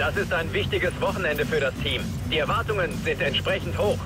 Das ist ein wichtiges Wochenende für das Team. Die Erwartungen sind entsprechend hoch.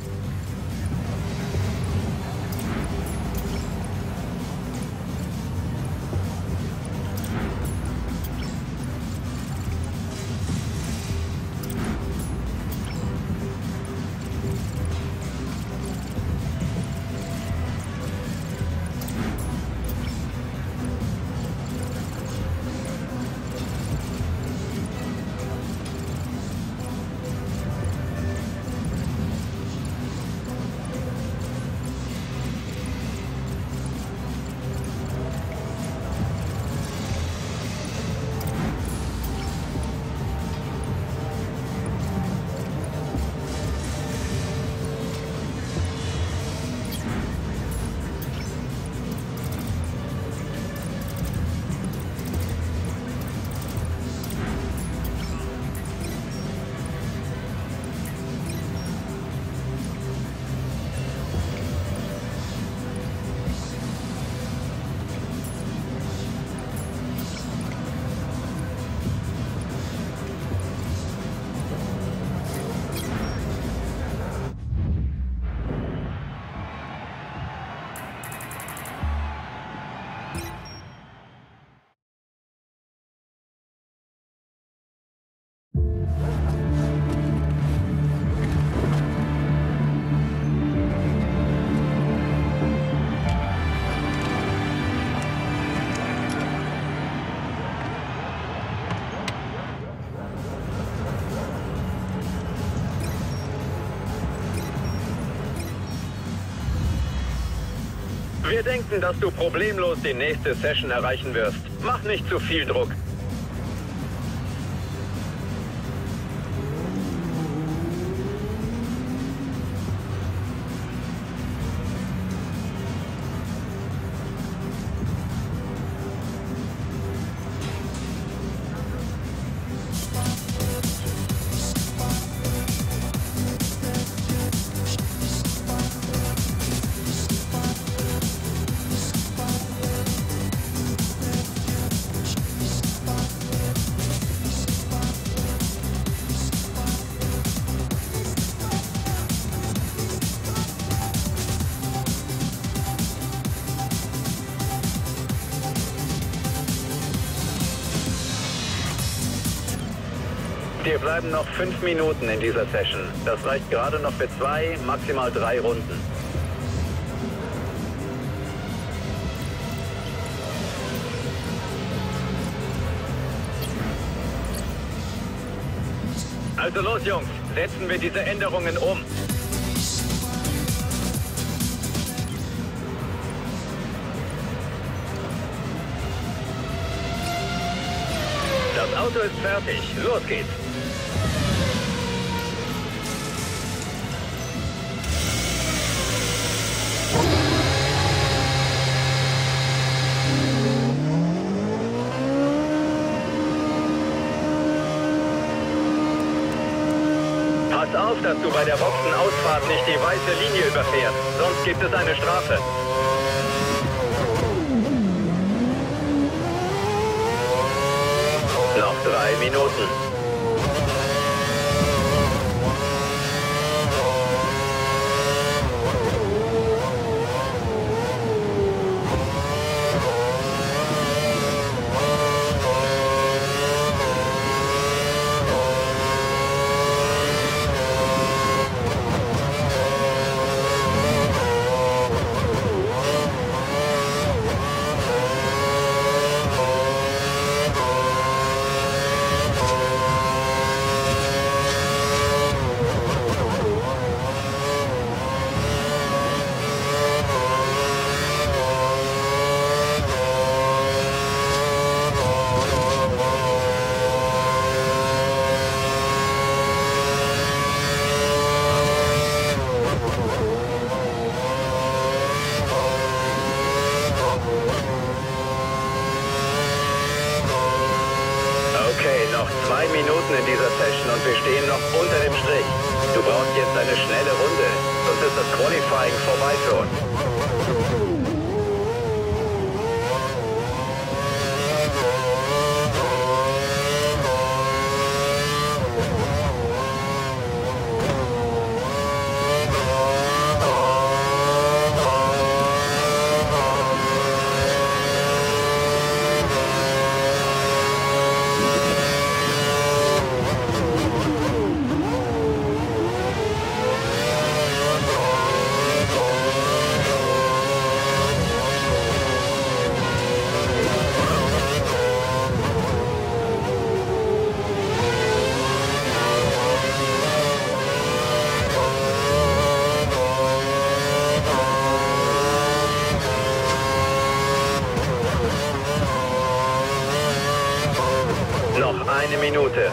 Wir denken, dass du problemlos die nächste Session erreichen wirst. Mach nicht zu viel Druck. Dir bleiben noch 5 Minuten in dieser Session. Das reicht gerade noch für 2, maximal 3 Runden. Also los, Jungs, setzen wir diese Änderungen um. Das Auto ist fertig. Los geht's. Pass auf, dass du bei der Boxenausfahrt nicht die weiße Linie überfährst. Sonst gibt es eine Strafe. Noch 3 Minuten. Noch 2 Minuten in dieser Session und wir stehen noch unter dem Strich. Du brauchst jetzt eine schnelle Runde, sonst ist das Qualifying vorbei für uns. Minute.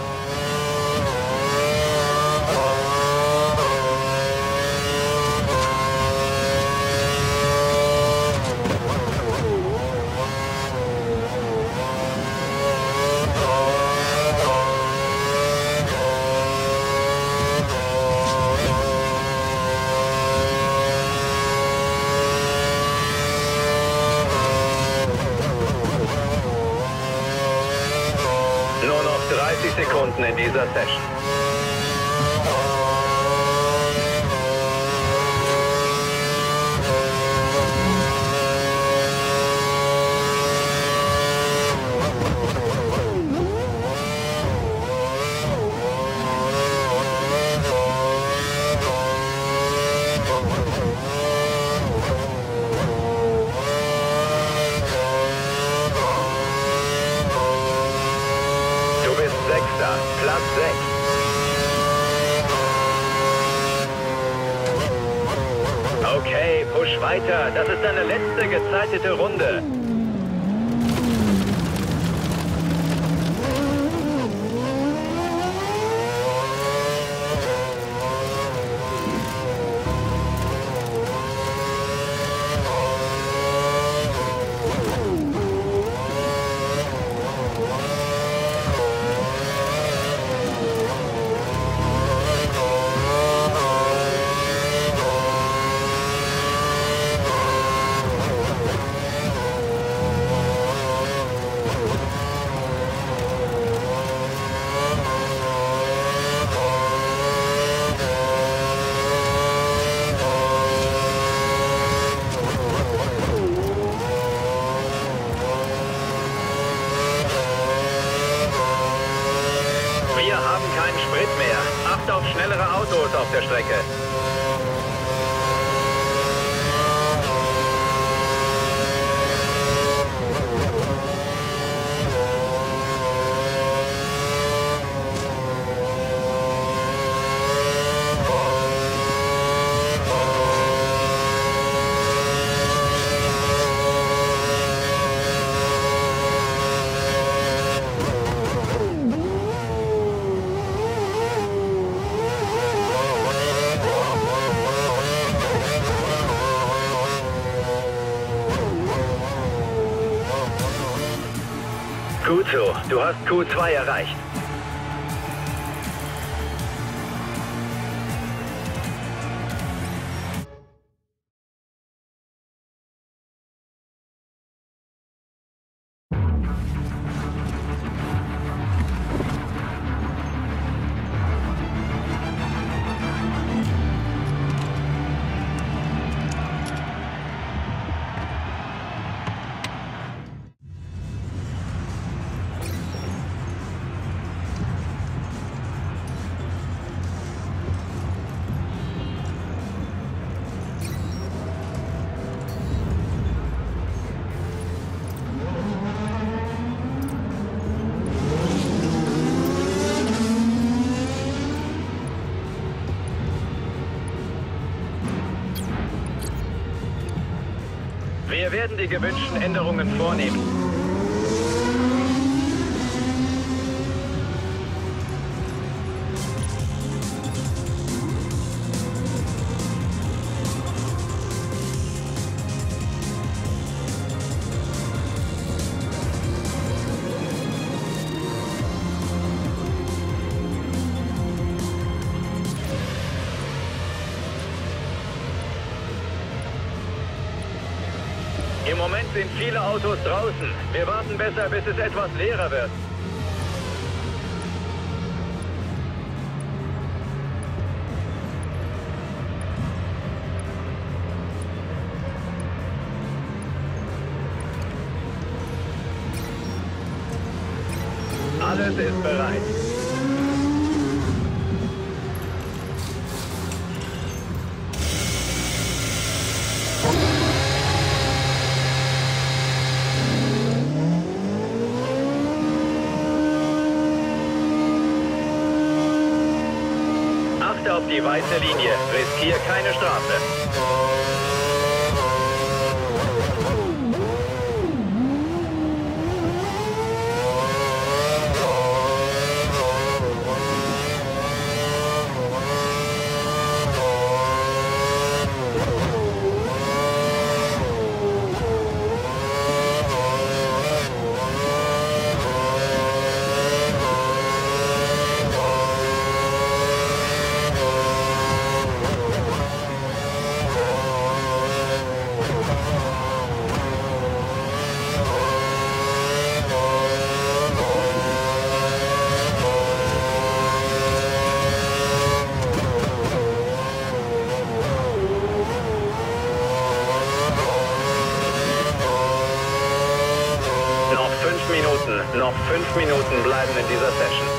Nur noch 30 Sekunden in dieser Session. Du bist Sechster, Platz 6. Okay, push weiter. Das ist deine letzte gezeitete Runde. Wir haben keinen Sprit mehr. Acht auf schnellere Autos auf der Strecke. Gut so, du hast Q2 erreicht. Wir werden die gewünschten Änderungen vornehmen. Im Moment sind viele Autos draußen. Wir warten besser, bis es etwas leerer wird. Alles ist bereit. Achte auf die weiße Linie. Riskier keine Strafe. 5 Minuten bleiben in dieser Session.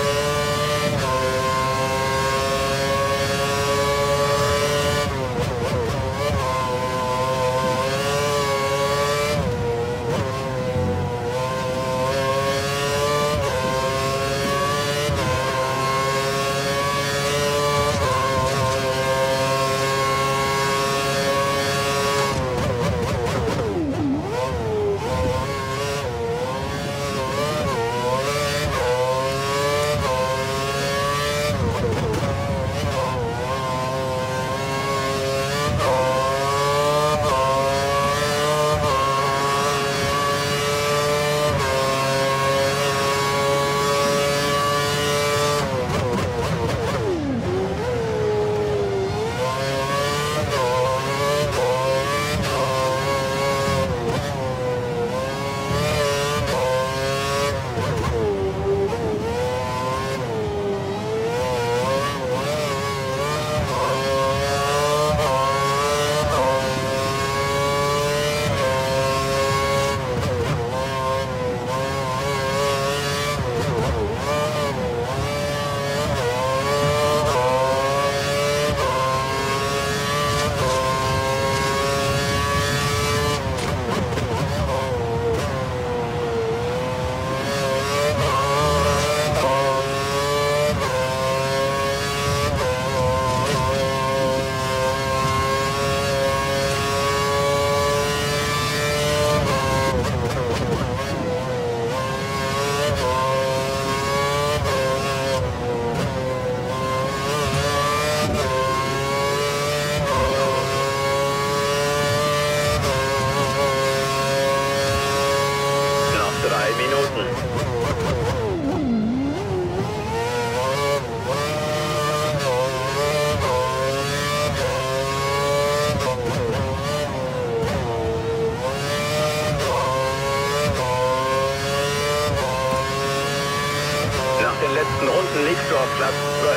Letzten Runden liegst du auf Platz 12.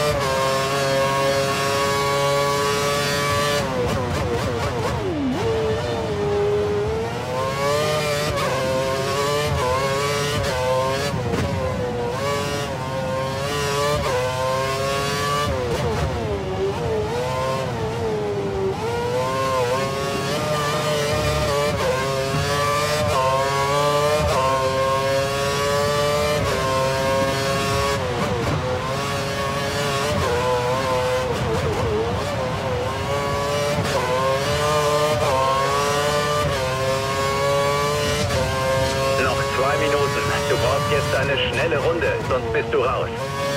Du brauchst jetzt eine schnelle Runde, sonst bist du raus.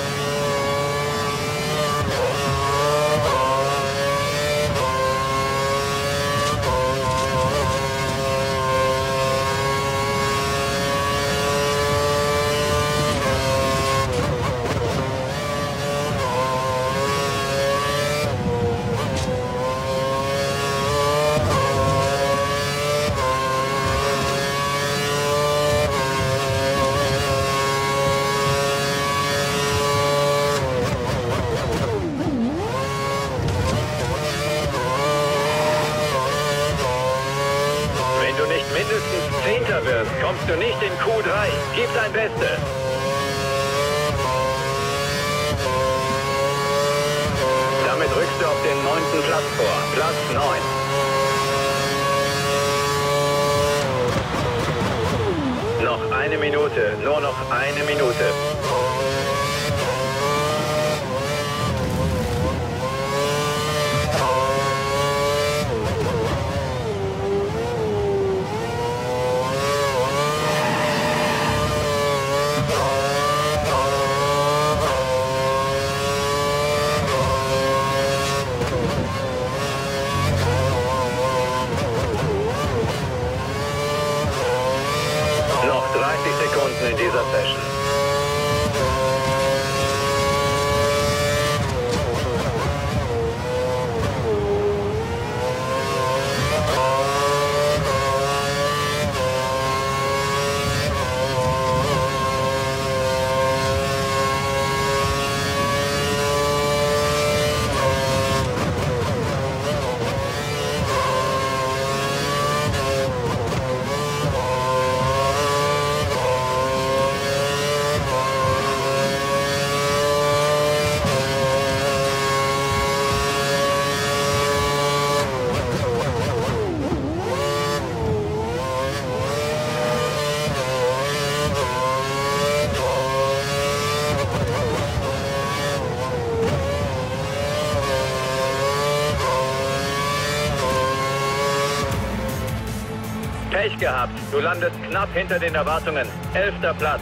Mindestens 10. wirst, kommst du nicht in Q3. Gib dein Bestes. Damit rückst du auf den 9. Platz vor. Platz 9. Noch eine Minute. Nur noch eine Minute. Noch 30 Sekunden in dieser Session. Pech gehabt. Du landest knapp hinter den Erwartungen. 11. Platz.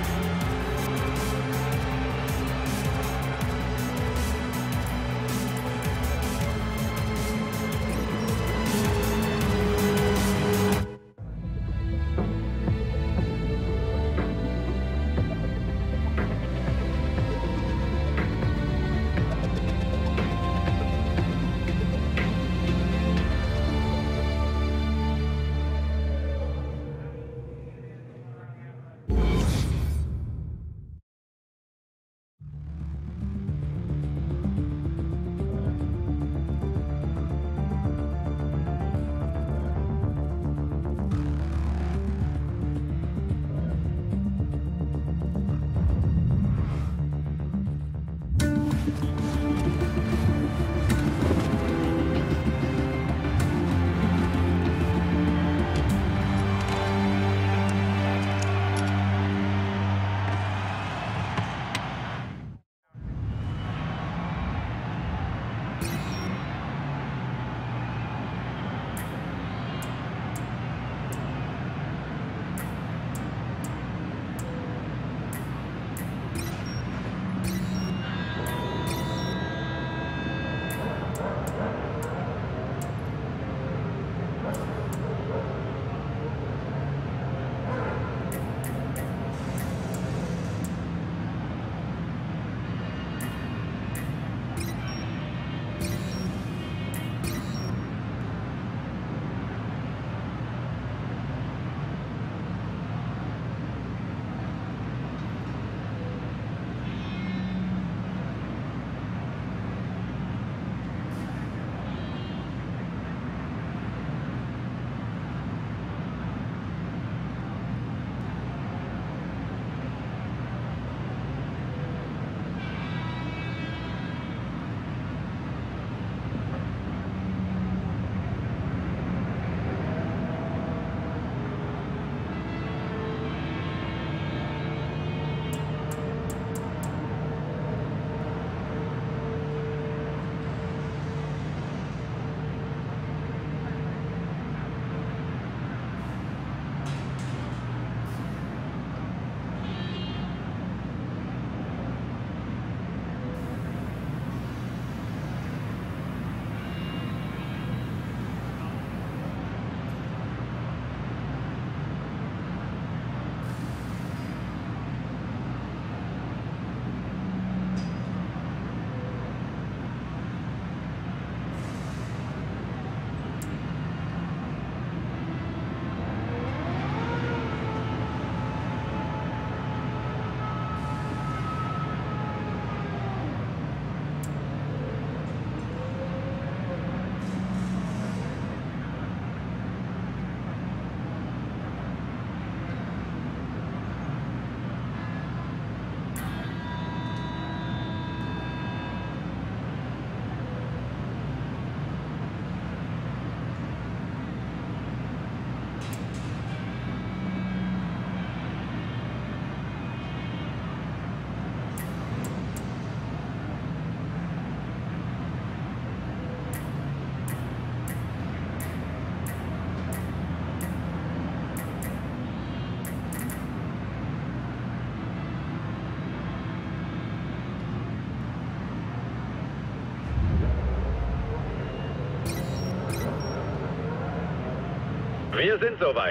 Wir sind soweit.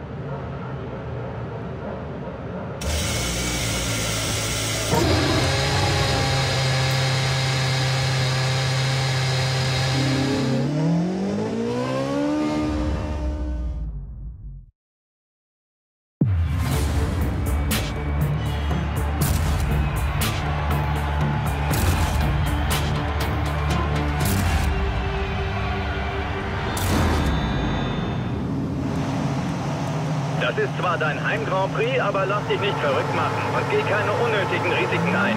Das ist zwar dein Heim-Grand Prix, aber lass dich nicht verrückt machen und geh keine unnötigen Risiken ein.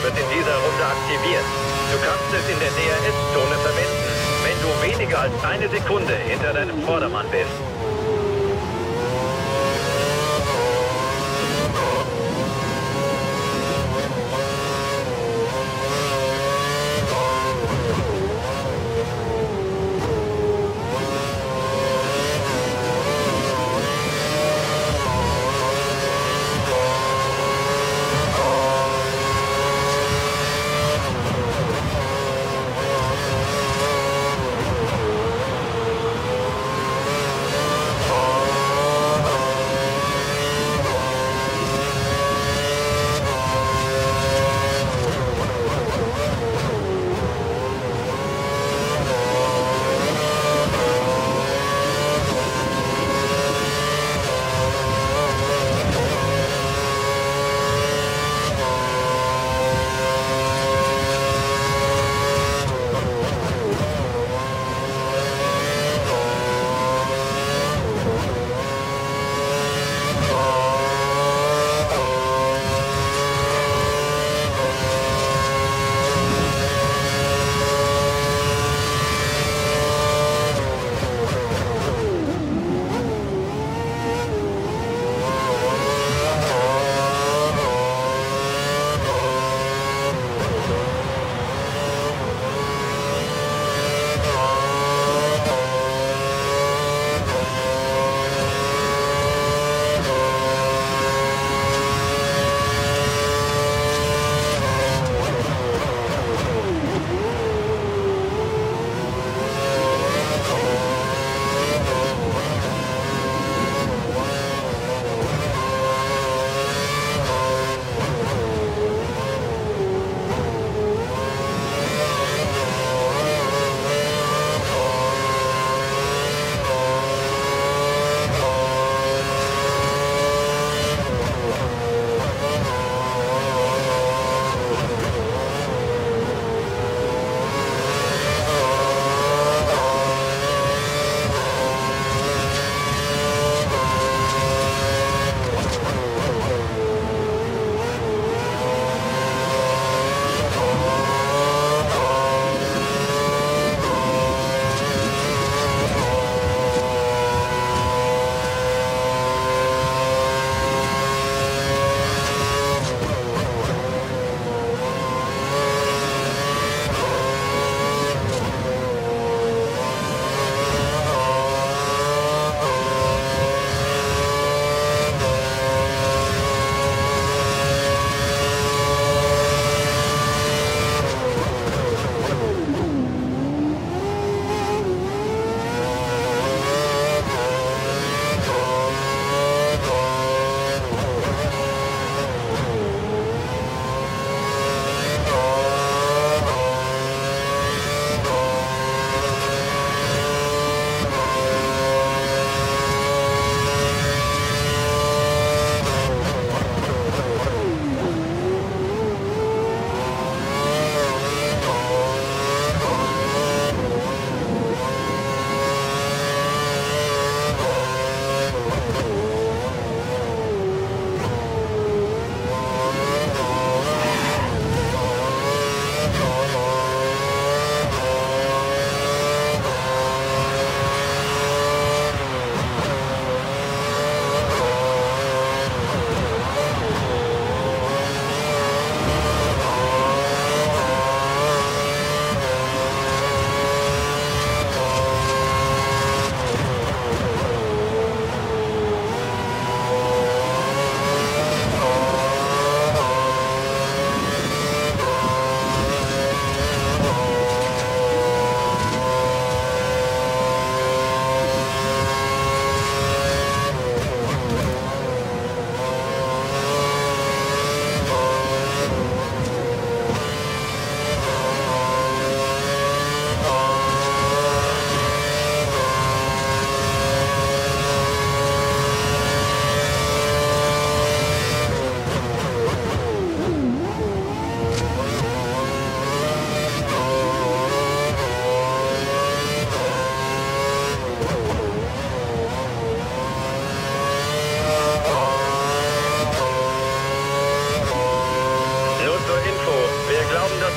wird in dieser Runde aktiviert. Du kannst es in der DRS-Zone verwenden, wenn du weniger als eine Sekunde hinter deinem Vordermann bist.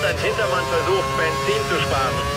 dein Hintermann versucht, Benzin zu sparen.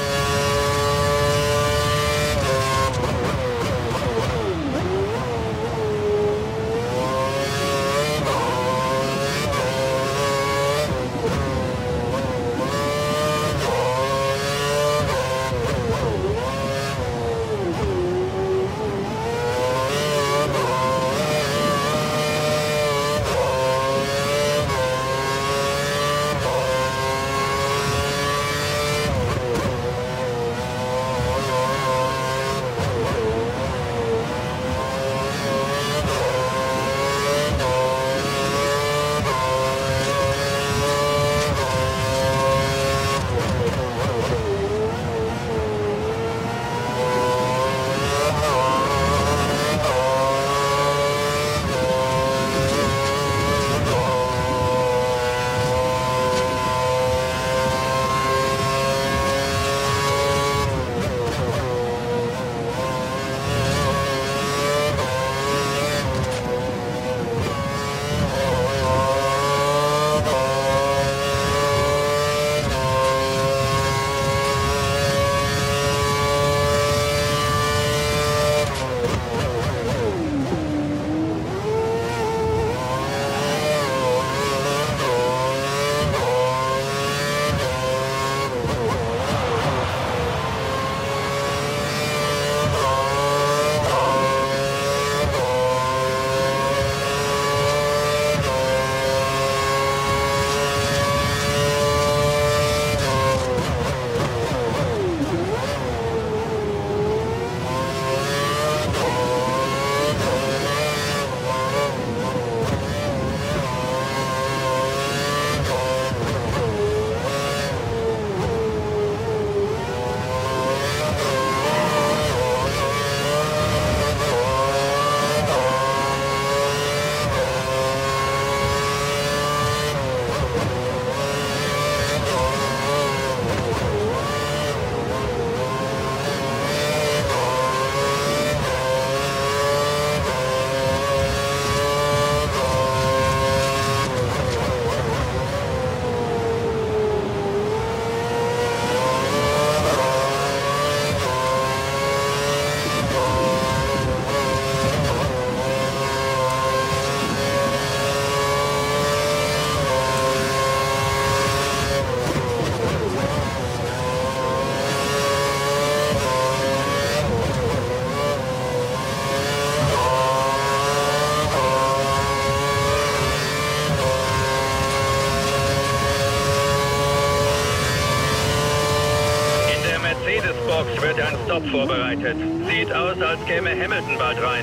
Mercedes-Box wird ein Stop vorbereitet. Sieht aus, als käme Hamilton bald rein.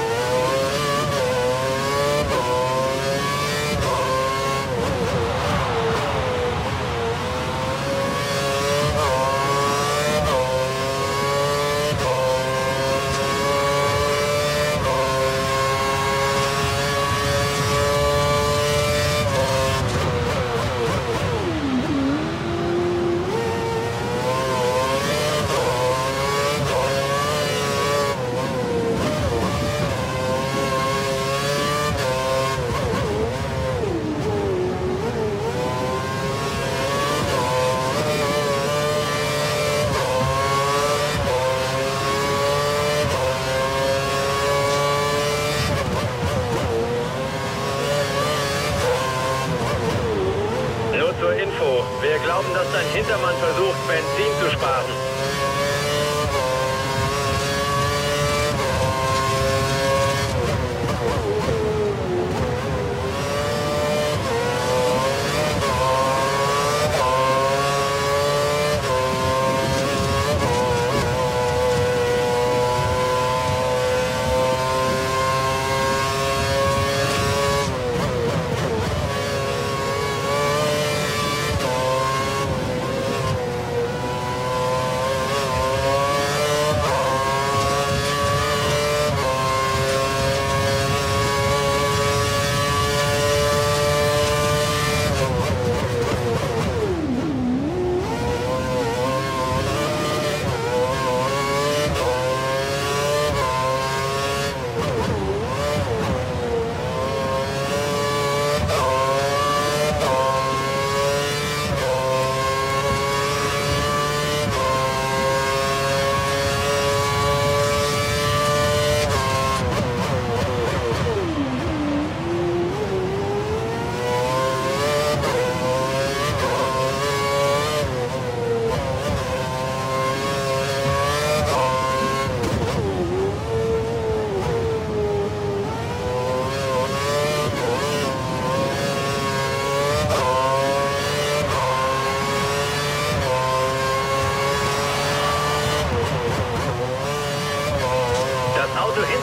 Zur Info, wir glauben, dass dein Hintermann versucht, Benzin zu sparen.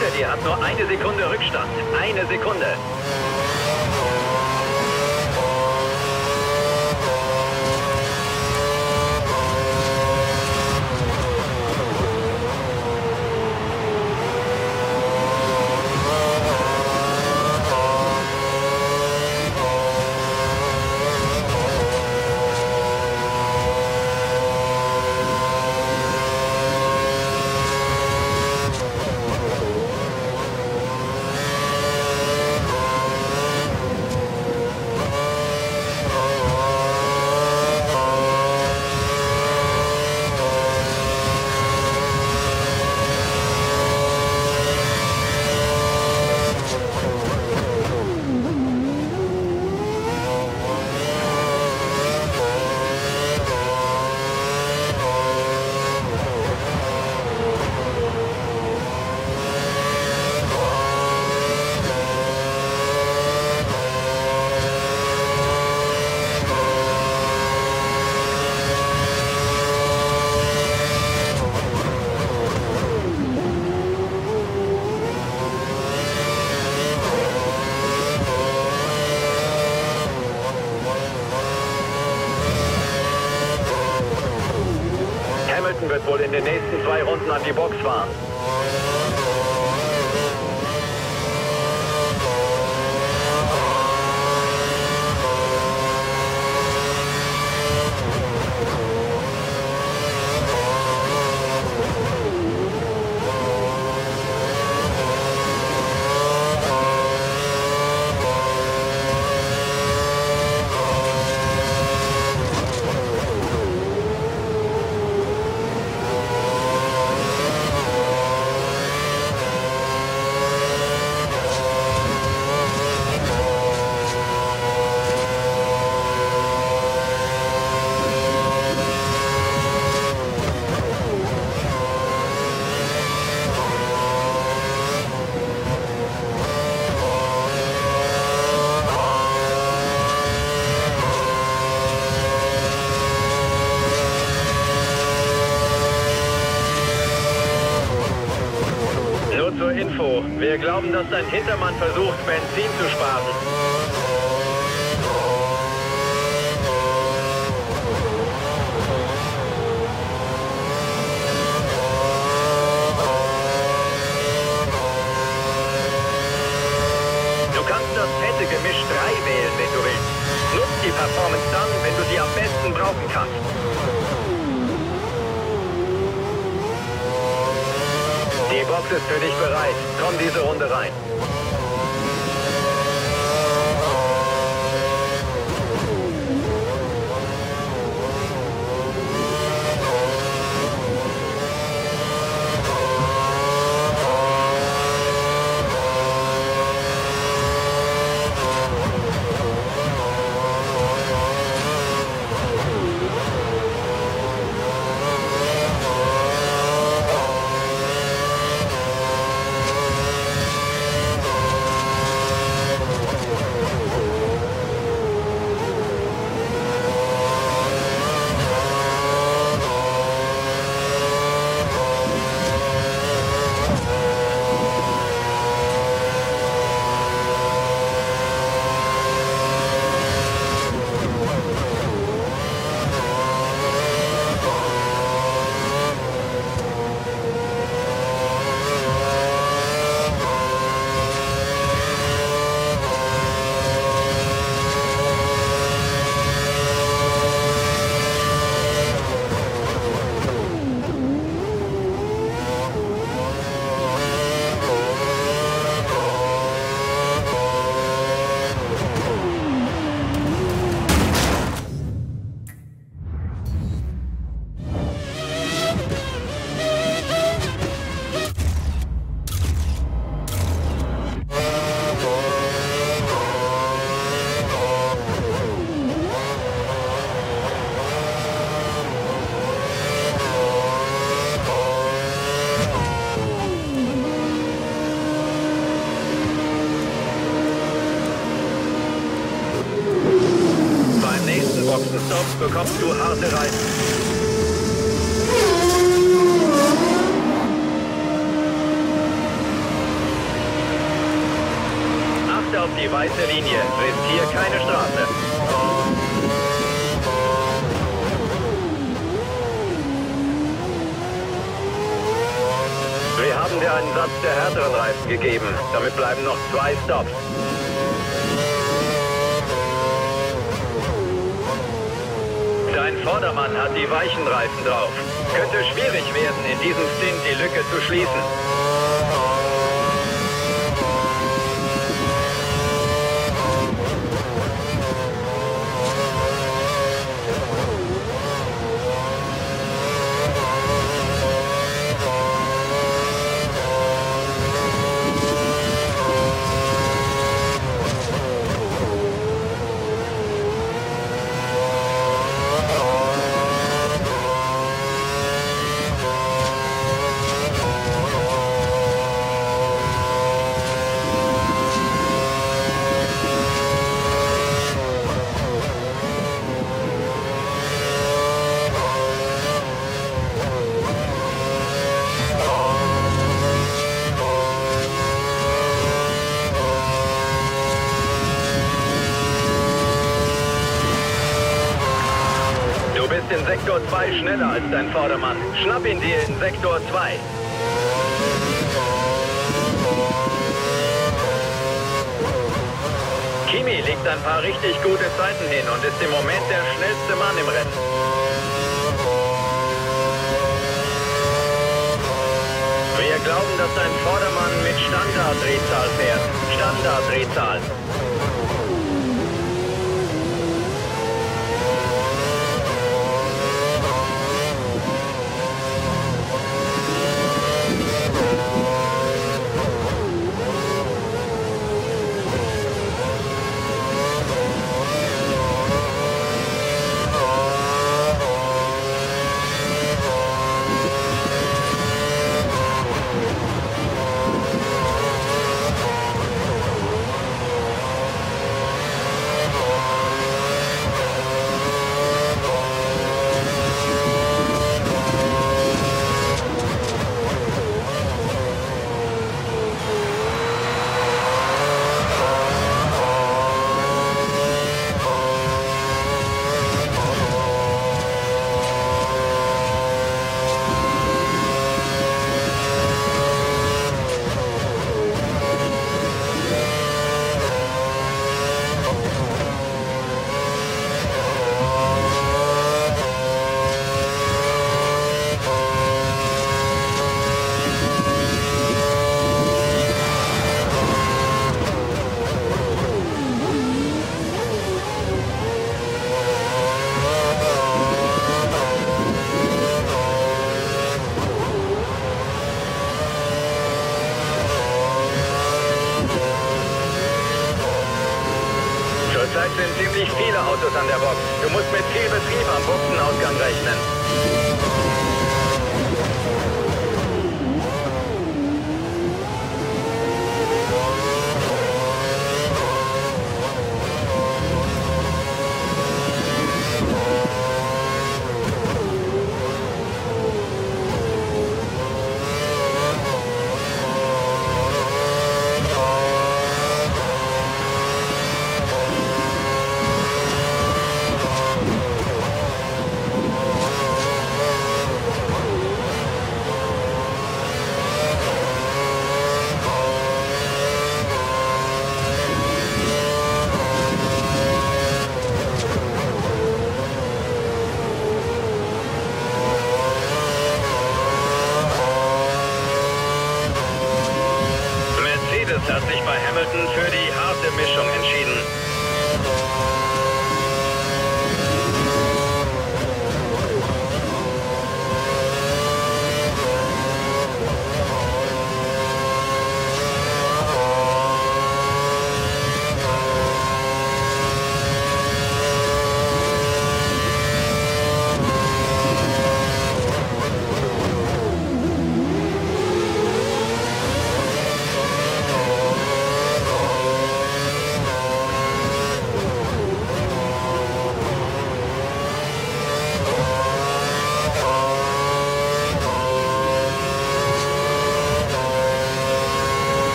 hinter dir hat nur eine Sekunde Rückstand. Eine Sekunde. Wird wohl in den nächsten 2 Runden an die Box fahren. Zur Info. Wir glauben, dass dein Hintermann versucht, Benzin zu sparen. Du kannst das fette Gemisch 3 wählen, wenn du willst. Nutz die Performance dann, wenn du sie am besten brauchen kannst. Die Box ist für dich bereit. Komm diese Runde rein. Boxenstopp bekommst du harte Reifen. die weiße Linie. Riskier keine Straße. Wir haben dir einen Satz der härteren Reifen gegeben. Damit bleiben noch 2 Stops. Dein Vordermann hat die weichen Reifen drauf. Könnte schwierig werden, in diesem Stint die Lücke zu schließen. In Sektor 2 schneller als dein Vordermann. Schnapp ihn dir in Sektor 2. Kimi legt ein paar richtig gute Zeiten hin und ist im Moment der schnellste Mann im Rennen. Wir glauben, dass dein Vordermann mit Standarddrehzahl fährt. Standarddrehzahl. Zurzeit sind ziemlich viele Autos an der Box. Du musst mit viel Betrieb am Boxenausgang rechnen.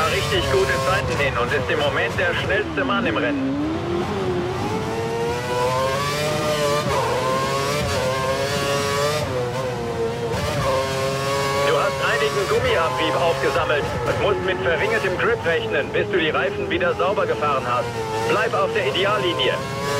paar richtig gute Zeiten hin und ist im Moment der schnellste Mann im Rennen. Du hast einigen Gummiabrieb aufgesammelt und musst mit verringertem Grip rechnen, bis du die Reifen wieder sauber gefahren hast. Bleib auf der Ideallinie.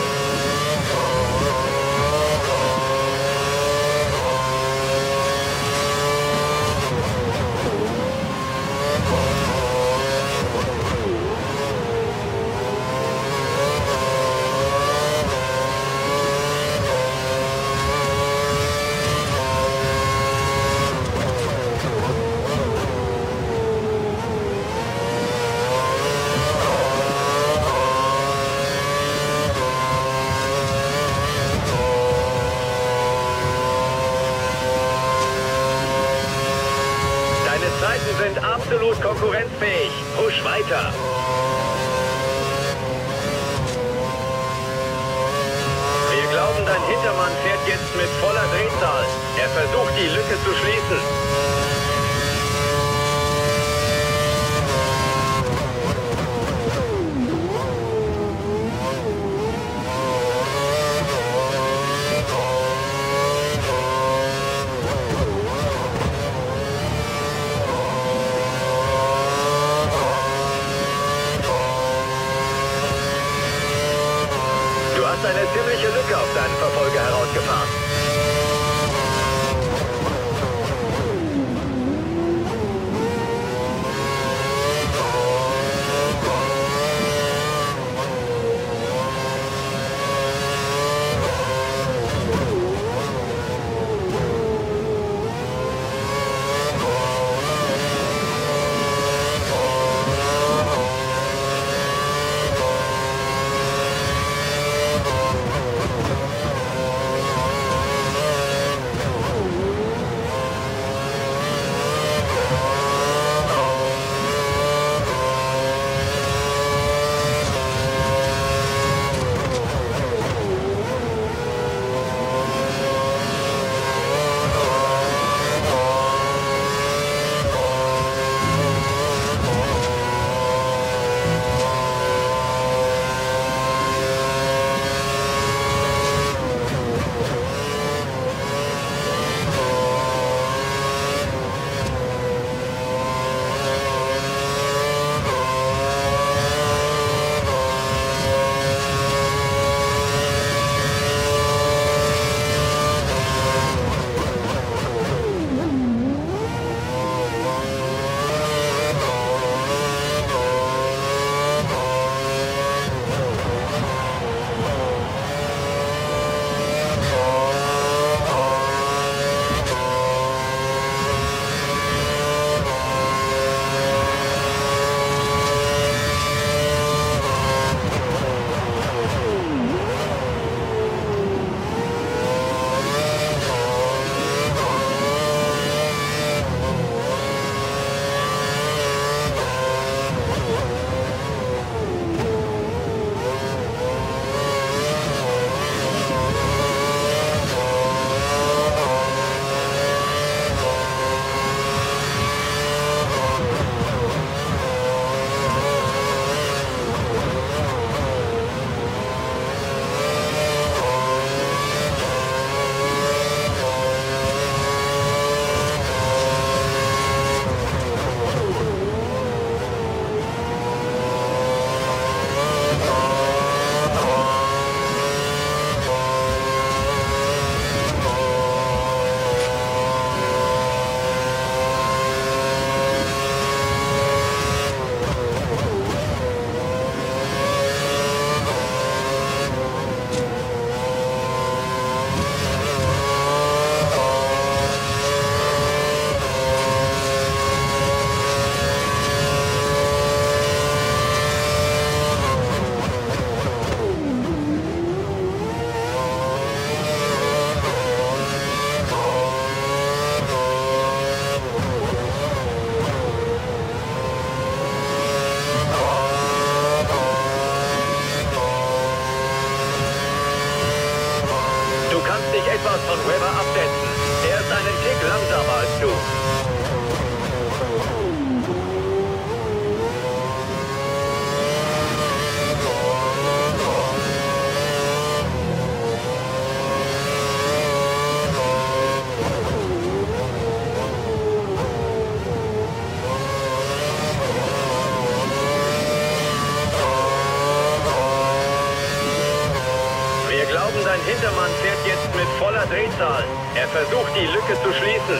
Deine Zeiten sind absolut konkurrenzfähig. Push weiter. Wir glauben, dein Hintermann fährt jetzt mit voller Drehzahl. Er versucht, die Lücke zu schließen. Du hast eine ziemliche Lücke auf deinen Verfolger herausgefahren. Dein Hintermann fährt jetzt mit voller Drehzahl. Er versucht, die Lücke zu schließen.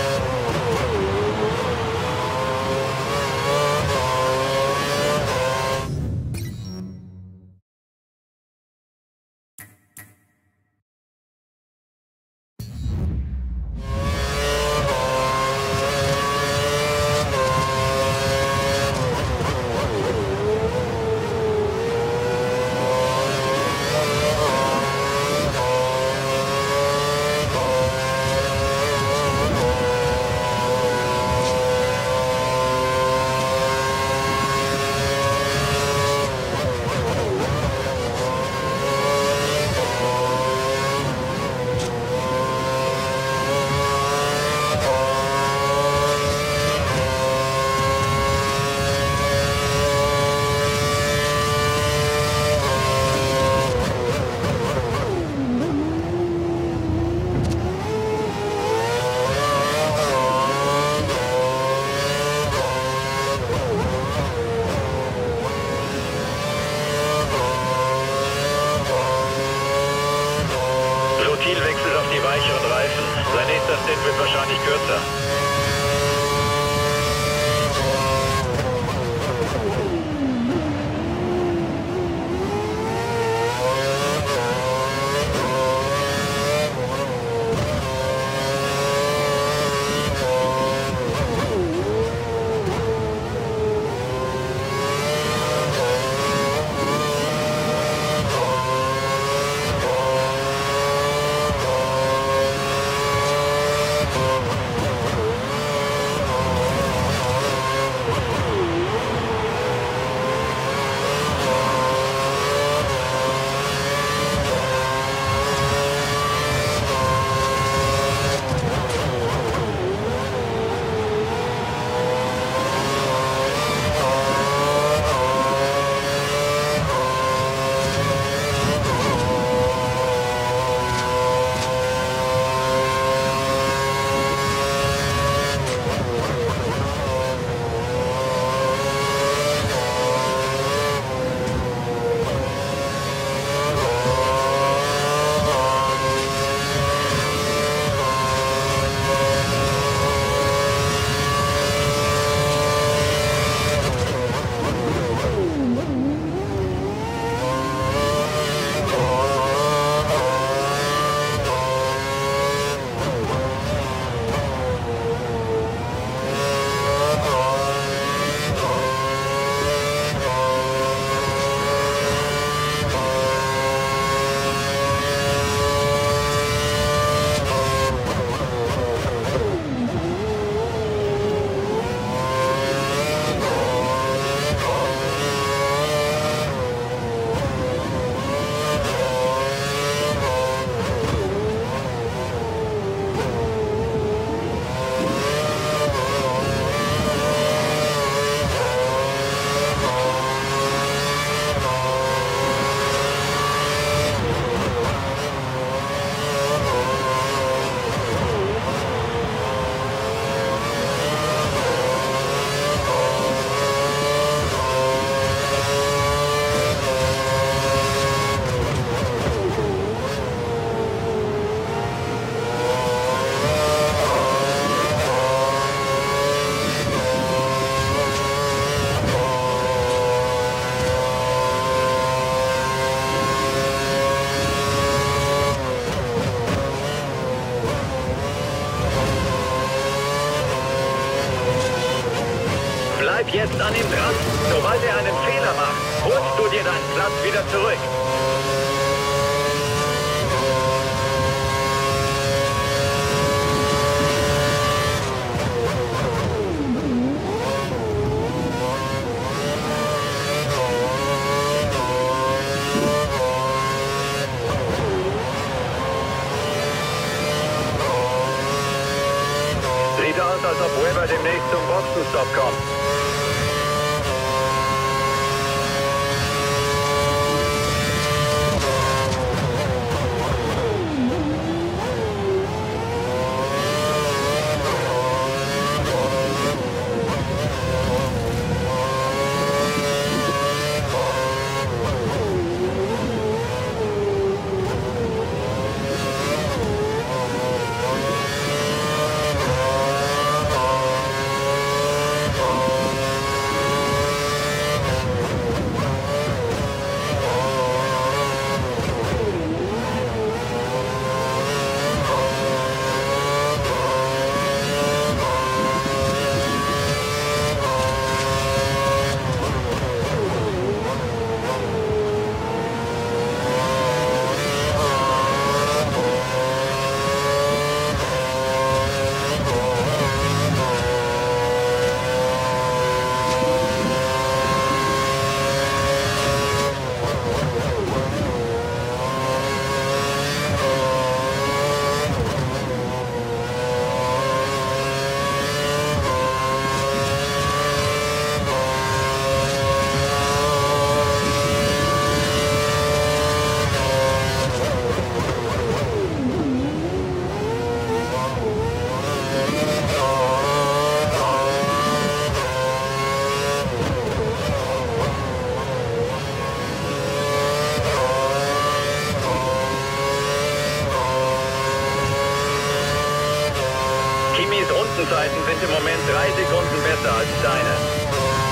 Wechselt auf die weicheren Reifen. Sein nächster Stint wird wahrscheinlich kürzer. Bleib jetzt an ihm dran. Sobald er einen Fehler macht, holst du dir deinen Platz wieder zurück. Sieht aus, als ob Weber demnächst zum Boxenstopp kommt. sind im Moment 3 Sekunden besser als deine.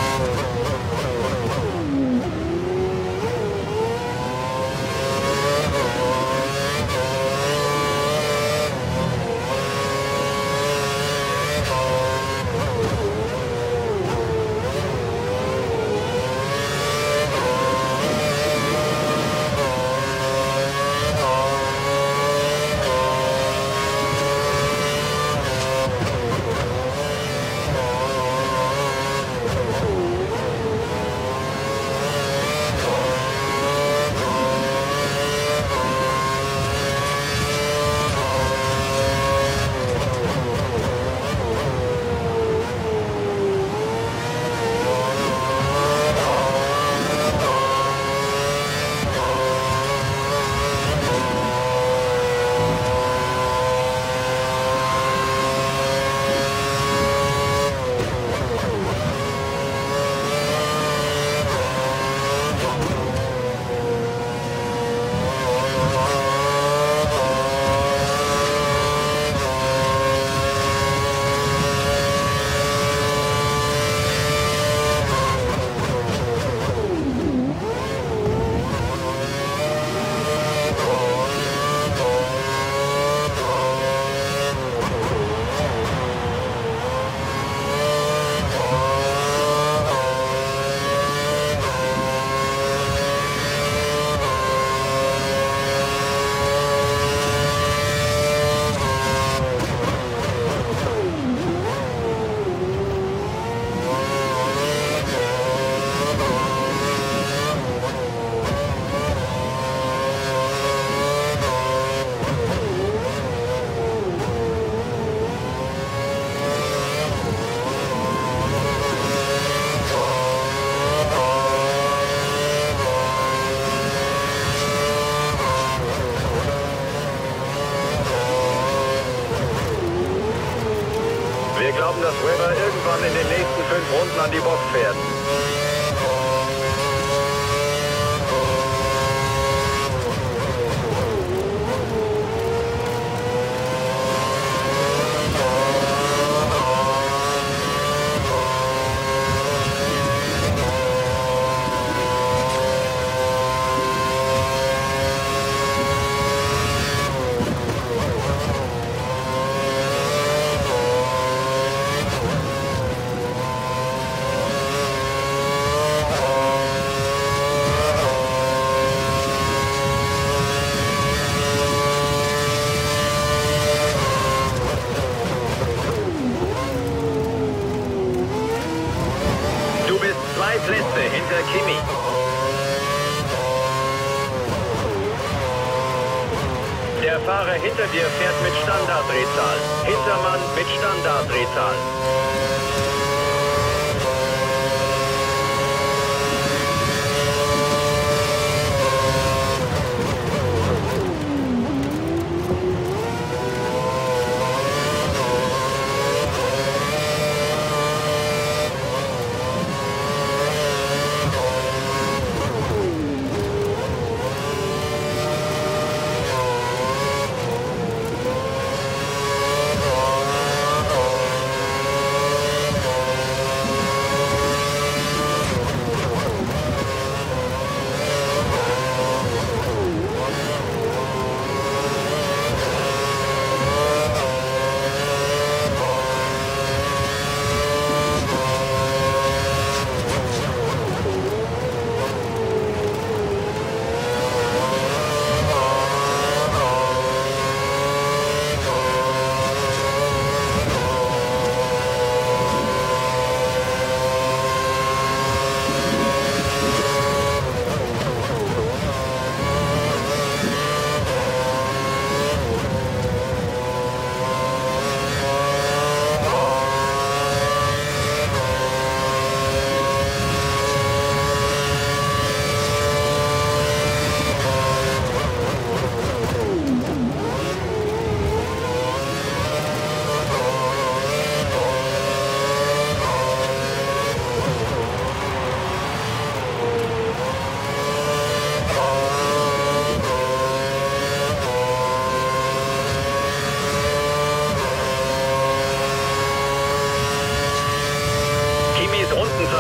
Wir glauben, dass Webber irgendwann in den nächsten 5 Runden an die Box fährt. Plätze hinter Kimi. Der Fahrer hinter dir fährt mit Standarddrehzahl. Hintermann mit Standarddrehzahl.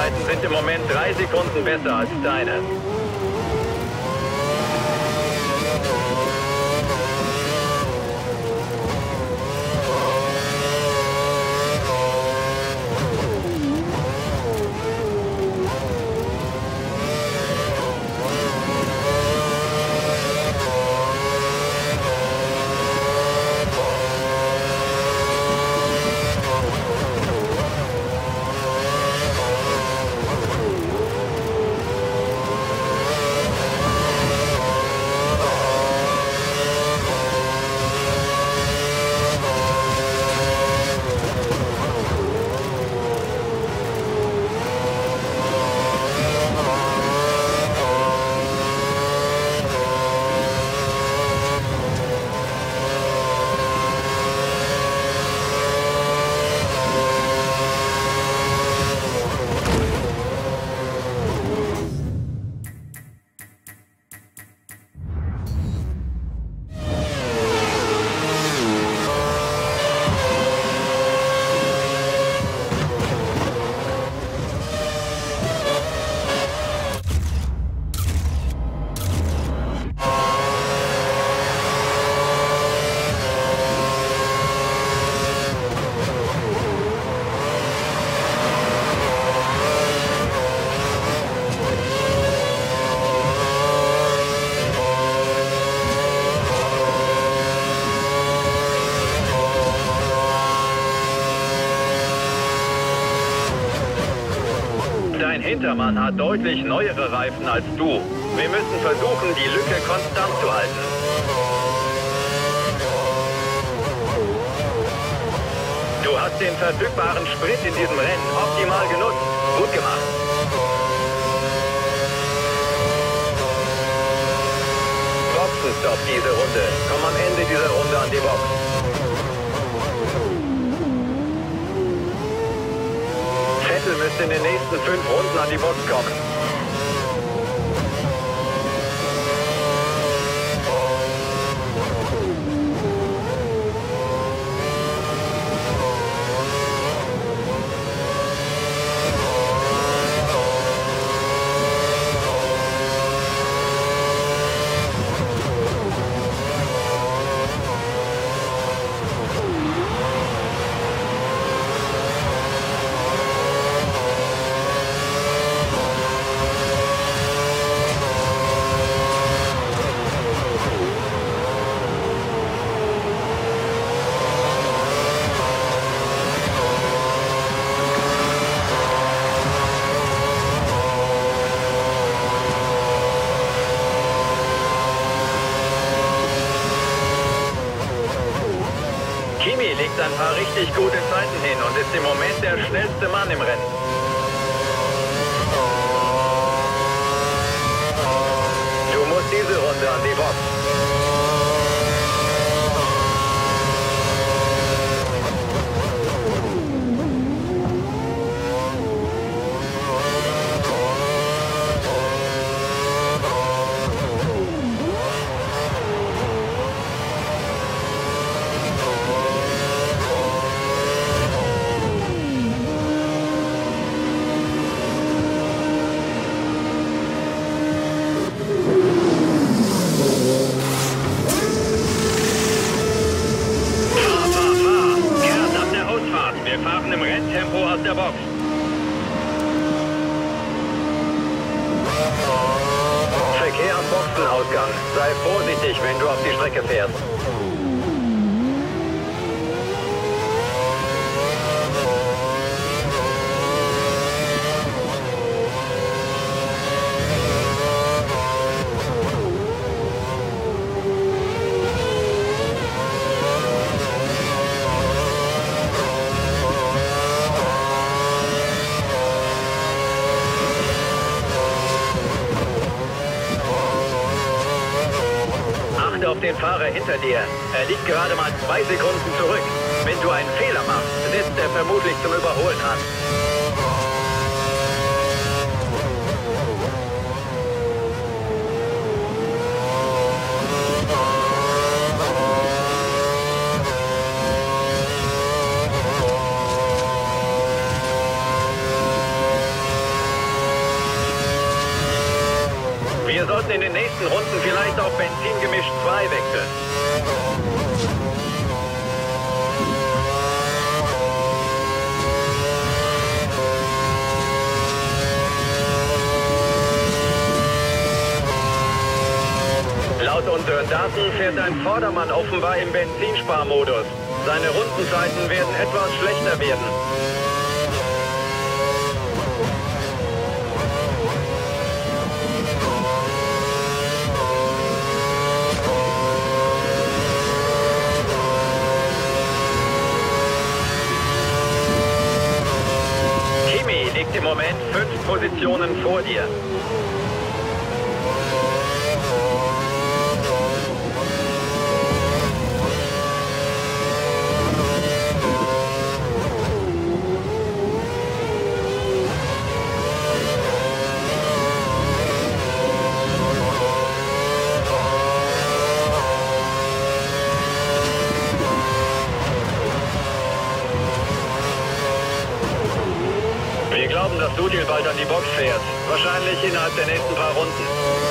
Boxenzeiten sind im Moment 3 Sekunden besser als deine. Dein Hintermann hat deutlich neuere Reifen als du. Wir müssen versuchen, die Lücke konstant zu halten. Du hast den verfügbaren Sprit in diesem Rennen optimal genutzt. Gut gemacht. Boxenstopp diese Runde. Komm am Ende dieser Runde an die Box. Vettel müsste in den nächsten 5 Runden an die Box kommen. Kimi legt ein paar richtig gute Zeiten hin und ist im Moment der schnellste Mann im Rennen. Du musst diese Runde an die Box. Wir fahren im Renntempo aus der Box. Verkehr am Boxenausgang. Sei vorsichtig, wenn du auf die Strecke fährst. Auf den Fahrer hinter dir. Er liegt gerade mal 2 Sekunden zurück. Wenn du einen Fehler machst, setzt er vermutlich zum Überholen an. Wir sollten in den nächsten Runden vielleicht auf Benzingemisch 2 wechseln. Laut unseren Daten fährt ein Vordermann offenbar im Benzinsparmodus. Seine Rundenzeiten werden etwas schlechter werden. Kimi liegt im Moment 5 Positionen vor dir. Wir glauben, dass Dudil bald an die Box fährt. Wahrscheinlich innerhalb der nächsten paar Runden.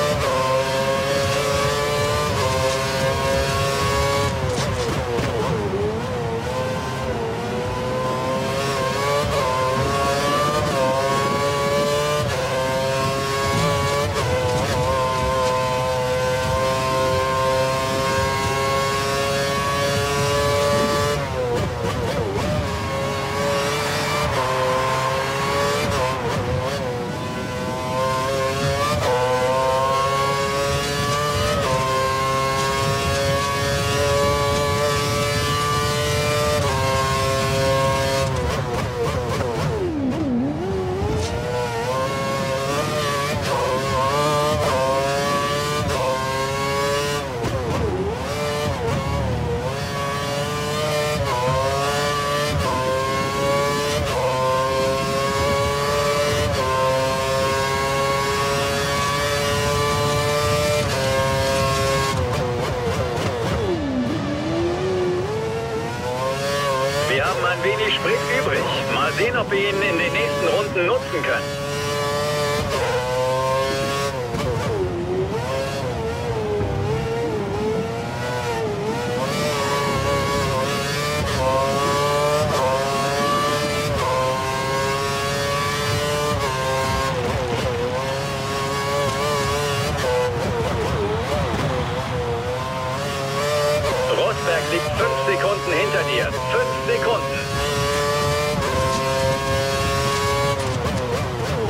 Wir haben ein wenig Sprit übrig. Mal sehen, ob wir ihn in den nächsten Runden nutzen können. Rosberg liegt 5 Sekunden hinter dir. 5 Sekunden.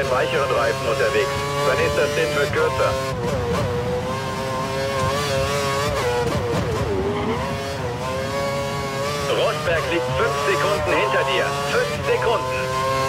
weicheren Reifen unterwegs. Sein nächster Stint wird kürzer. Rosberg liegt 5 Sekunden hinter dir. 5 Sekunden.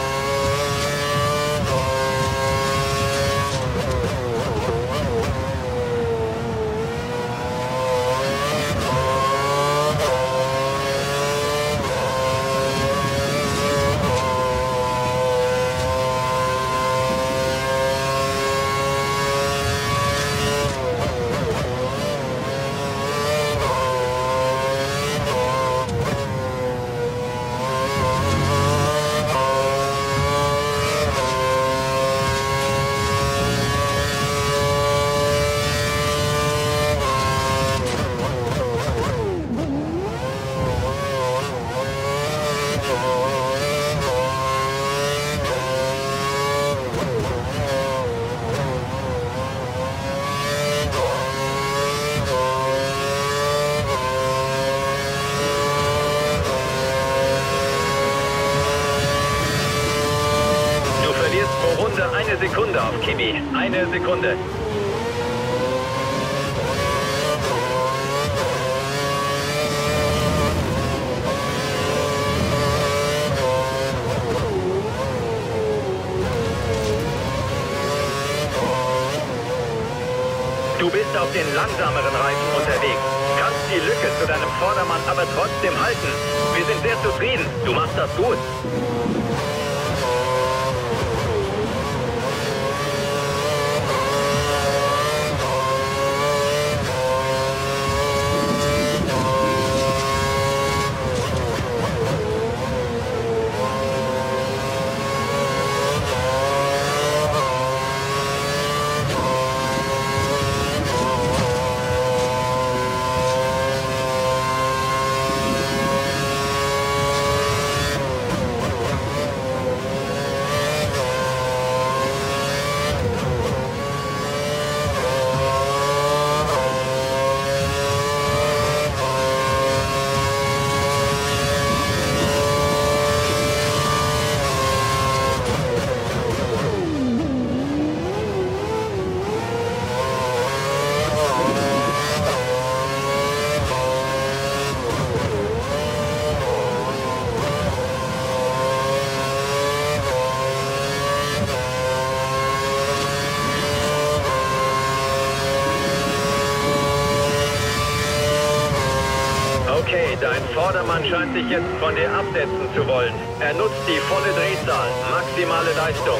Eine Sekunde auf Kimi. Eine Sekunde. Du bist auf den langsameren Reifen unterwegs. Kannst die Lücke zu deinem Vordermann aber trotzdem halten. Wir sind sehr zufrieden. Du machst das gut. Okay, dein Vordermann scheint sich jetzt von dir absetzen zu wollen. Er nutzt die volle Drehzahl, maximale Leistung.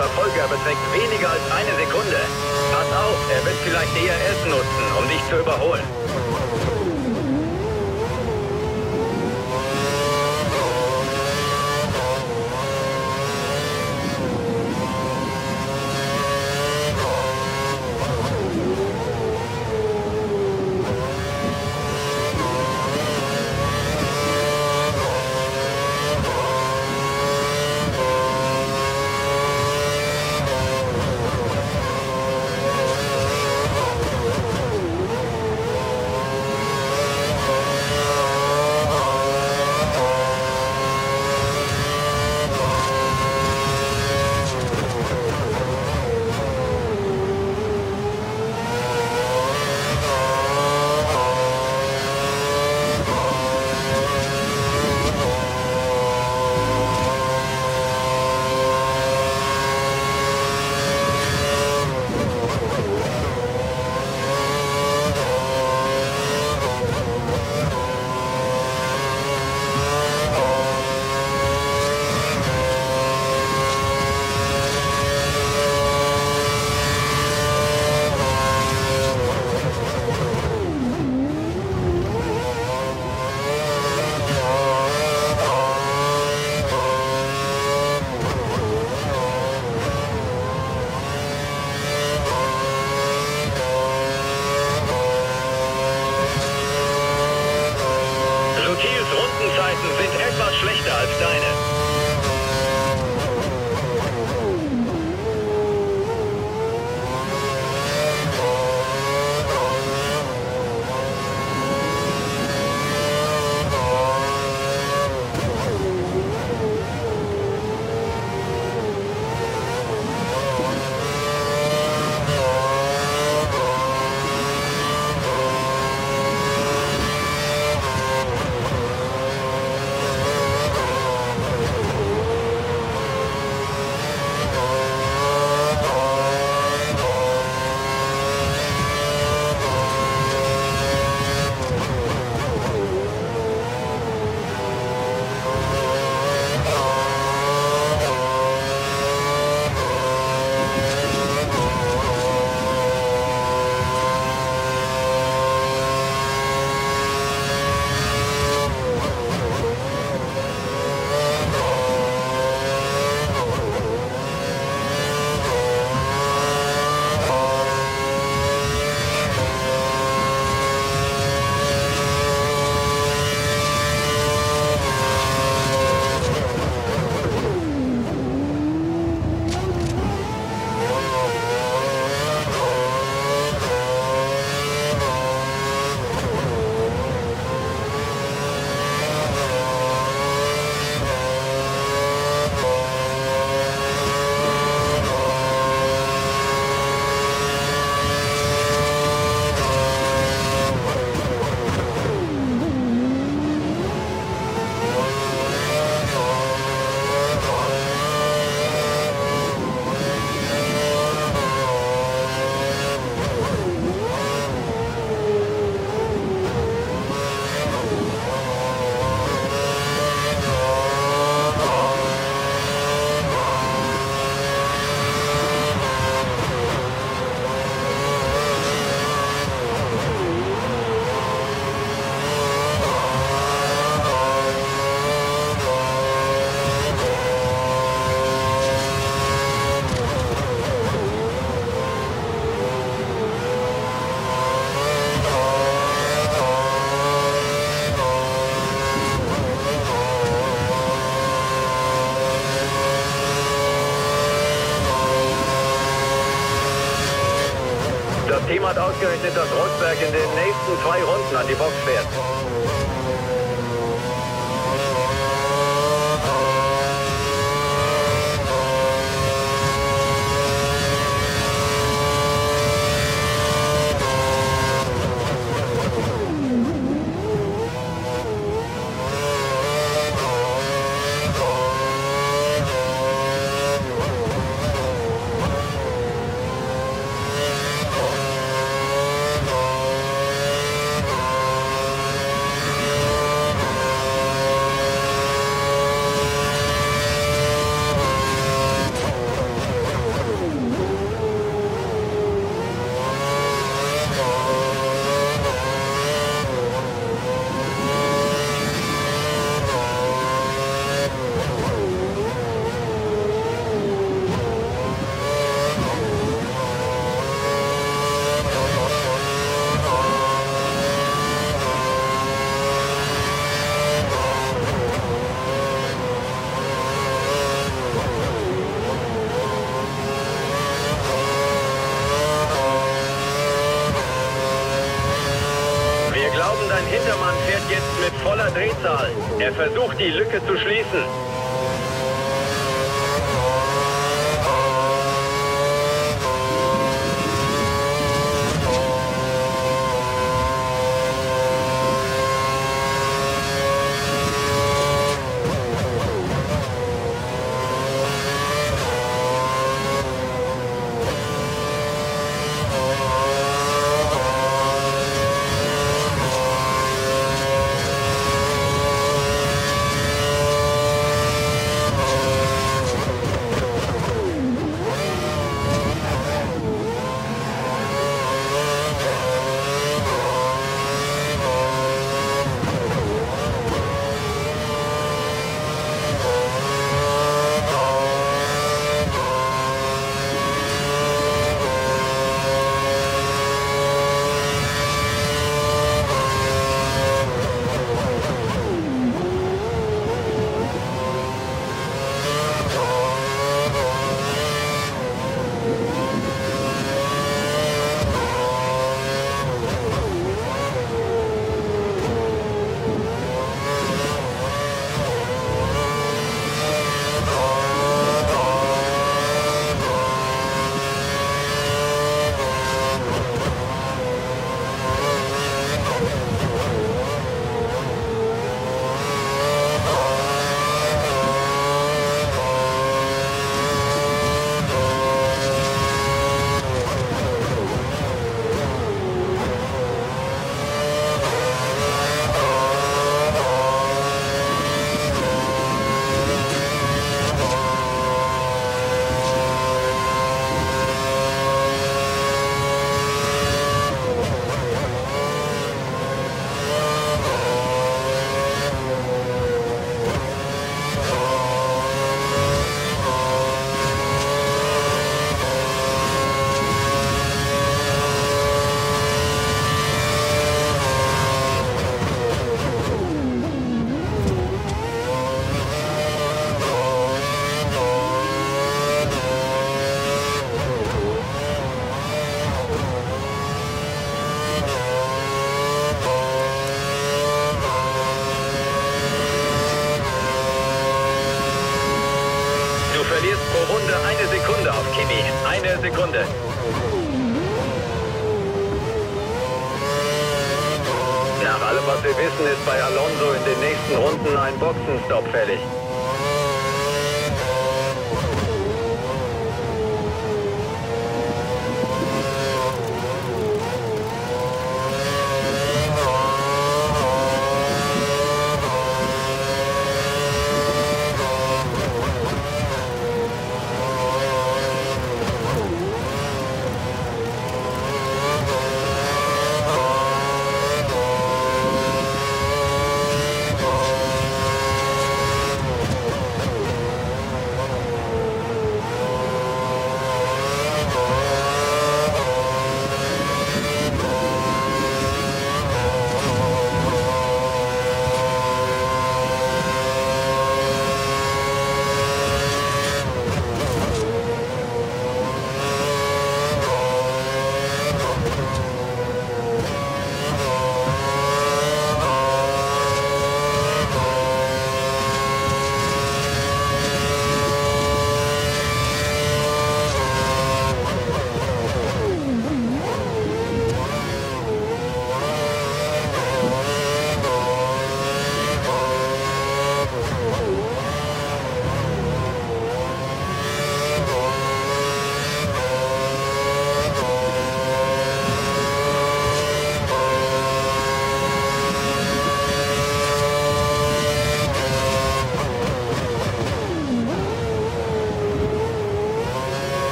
Verfolger beträgt weniger als eine Sekunde. Pass auf, er wird vielleicht DRS nutzen, um dich zu überholen. Rundenzeiten sind etwas schlechter als deine. Das Team hat ausgerechnet, dass Rosberg in den nächsten 2 Runden an die Box fährt. voller Drehzahl. Er versucht, die Lücke zu schließen. Du verlierst pro Runde 1 Sekunde auf Kimi. 1 Sekunde. Nach allem, was wir wissen, ist bei Alonso in den nächsten Runden ein Boxenstopp fällig.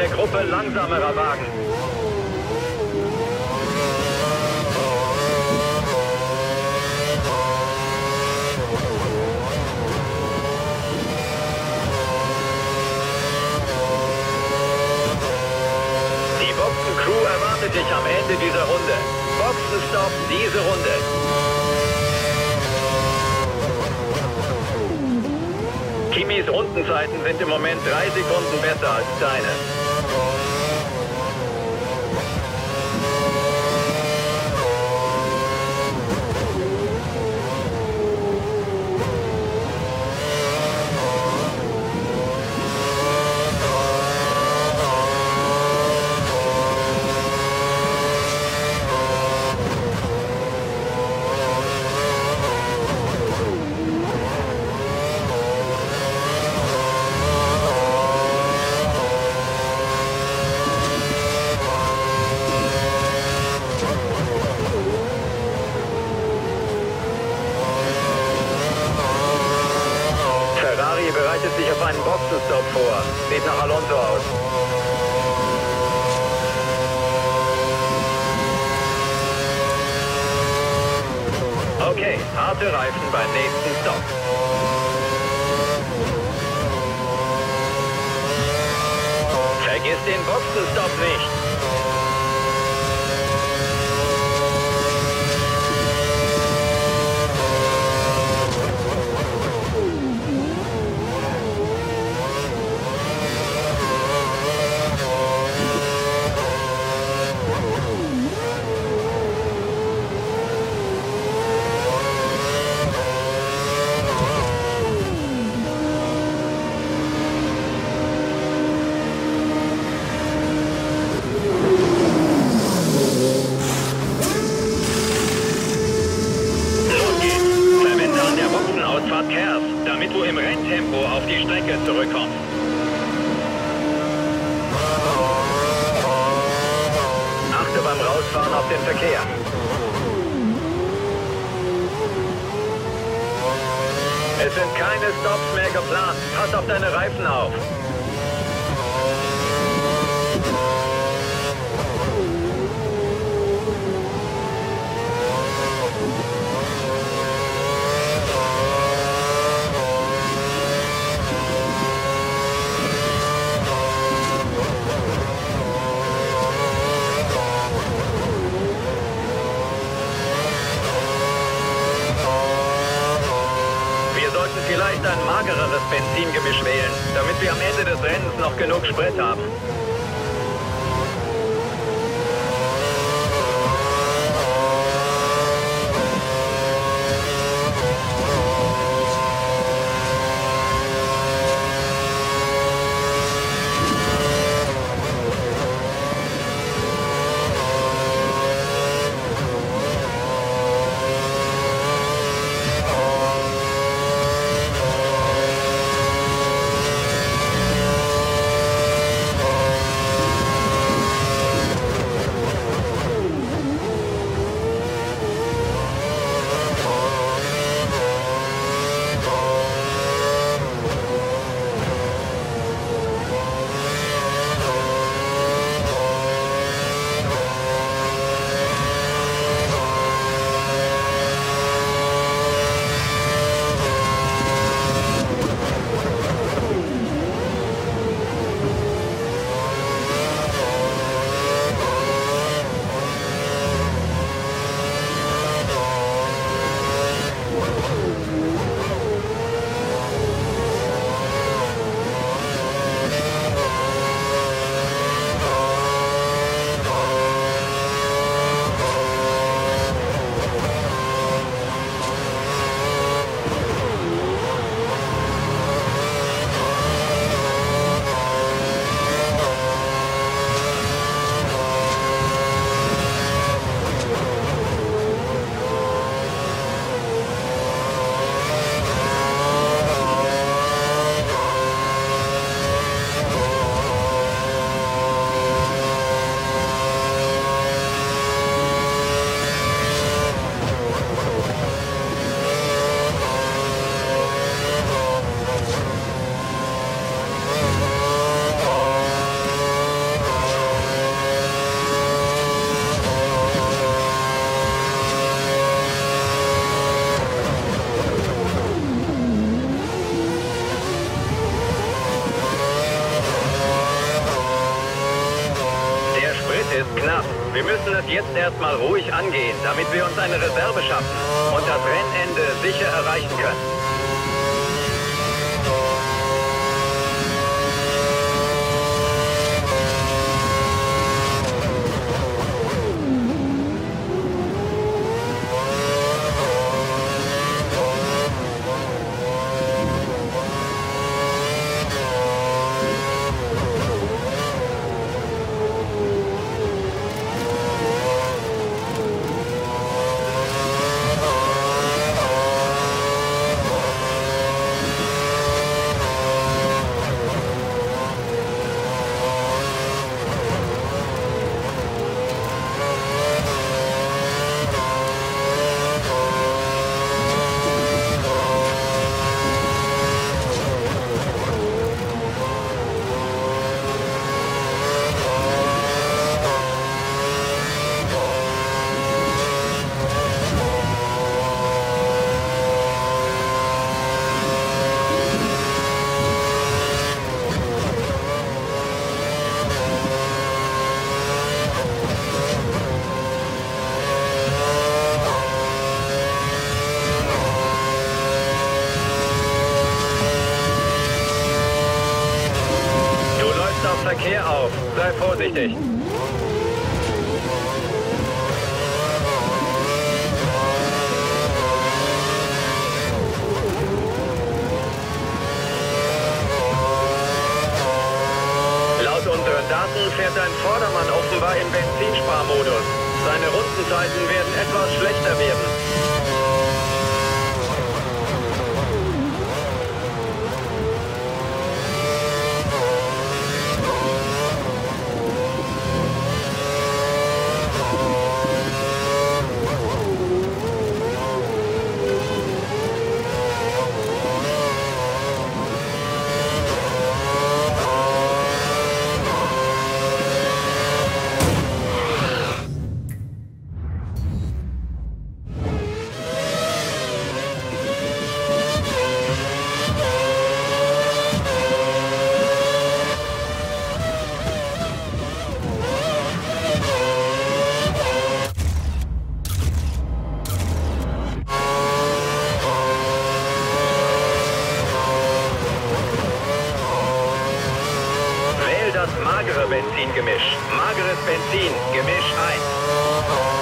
eine Gruppe langsamerer Wagen. Die Boxen-Crew erwartet dich am Ende dieser Runde. Boxenstopp diese Runde. Kimis Rundenzeiten sind im Moment 3 Sekunden besser als deine. Bereitet sich auf einen Boxenstopp vor. Sieht nach Alonso aus. Okay, harte Reifen beim nächsten Stopp. Vergiss den Boxenstopp nicht. Damit du im Renntempo auf die Strecke zurückkommst. Achte beim Rausfahren auf den Verkehr. Es sind keine Stops mehr geplant. Pass auf deine Reifen auf. Vielleicht ein magereres Benzingemisch wählen, damit wir am Ende des Rennens noch genug Sprit haben. jetzt erstmal ruhig angehen, damit wir uns eine Reserve schaffen und das Rennende sicher erreichen können. Verkehr auf. Sei vorsichtig. Laut unseren Daten fährt ein Vordermann offenbar im Benzinsparmodus. Seine Rundenzeiten werden etwas schlechter werden. Das magere Benzingemisch. Mageres Benzin, Gemisch 1.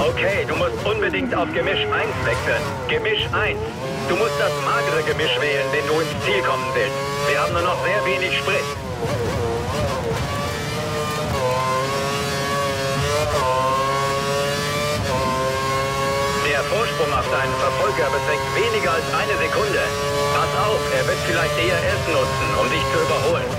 Okay, du musst unbedingt auf Gemisch 1 wechseln. Gemisch 1. Du musst das magere Gemisch wählen, wenn du ins Ziel kommen willst. Wir haben nur noch sehr wenig Sprit. Der Vorsprung auf deinen Verfolger beträgt weniger als eine Sekunde. Pass auf, er wird vielleicht DRS nutzen, um dich zu überholen.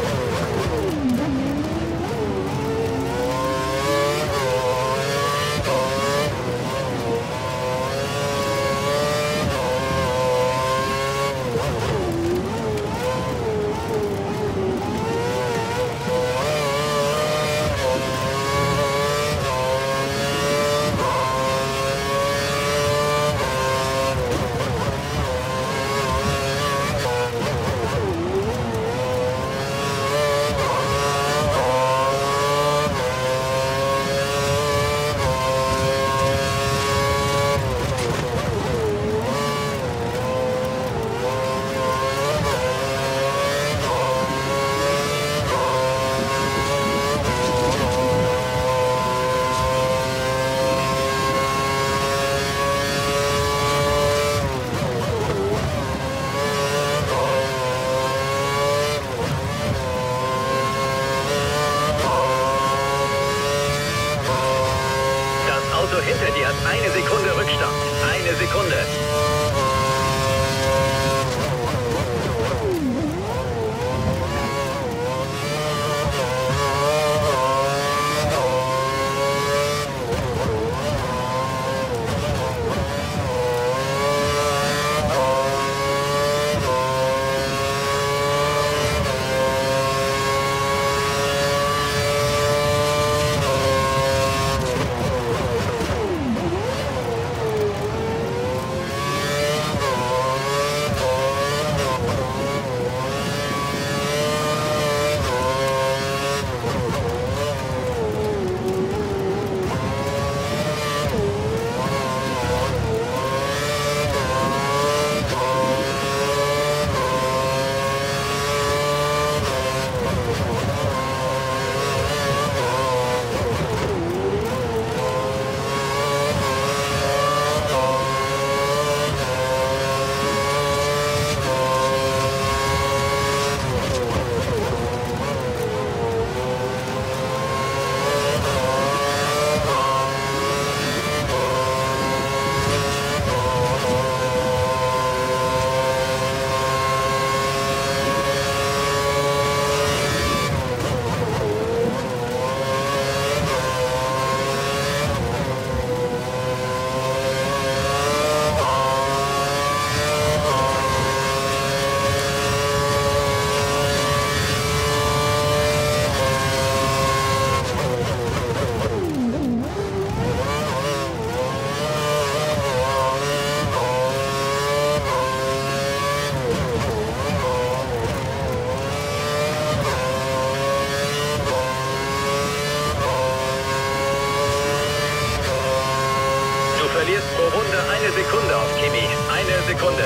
Hinter dir hat eine Sekunde Rückstand. Eine Sekunde. Du verlierst pro Runde eine Sekunde auf Kimi. Eine Sekunde.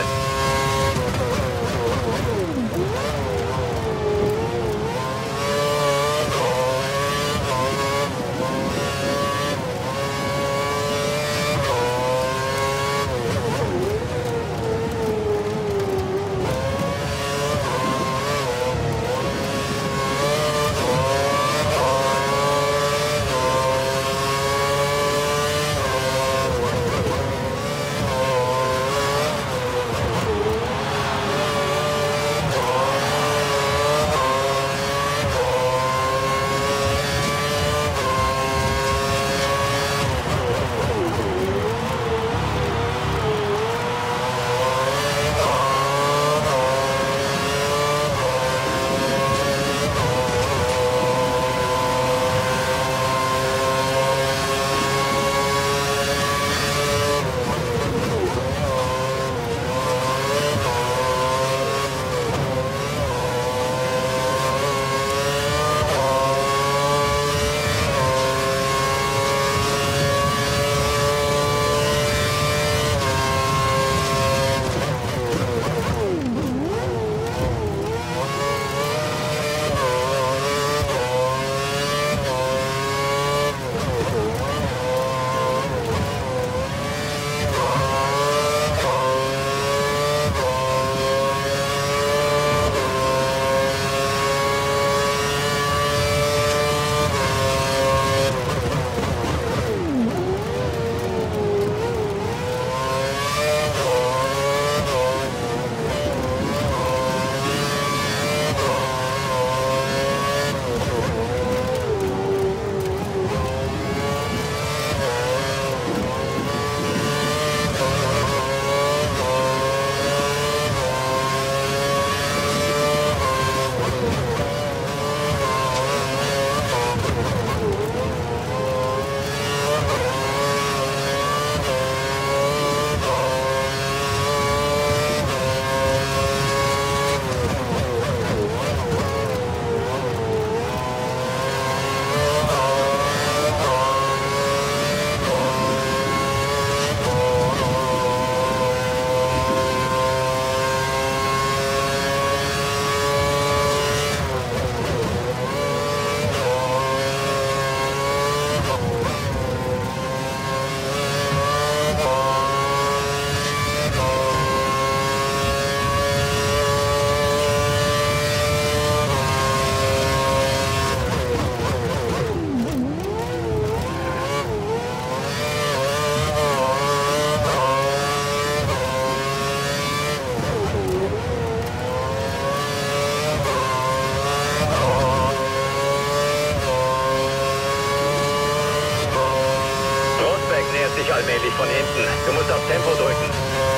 nähert sich allmählich von hinten. Du musst auf Tempo drücken.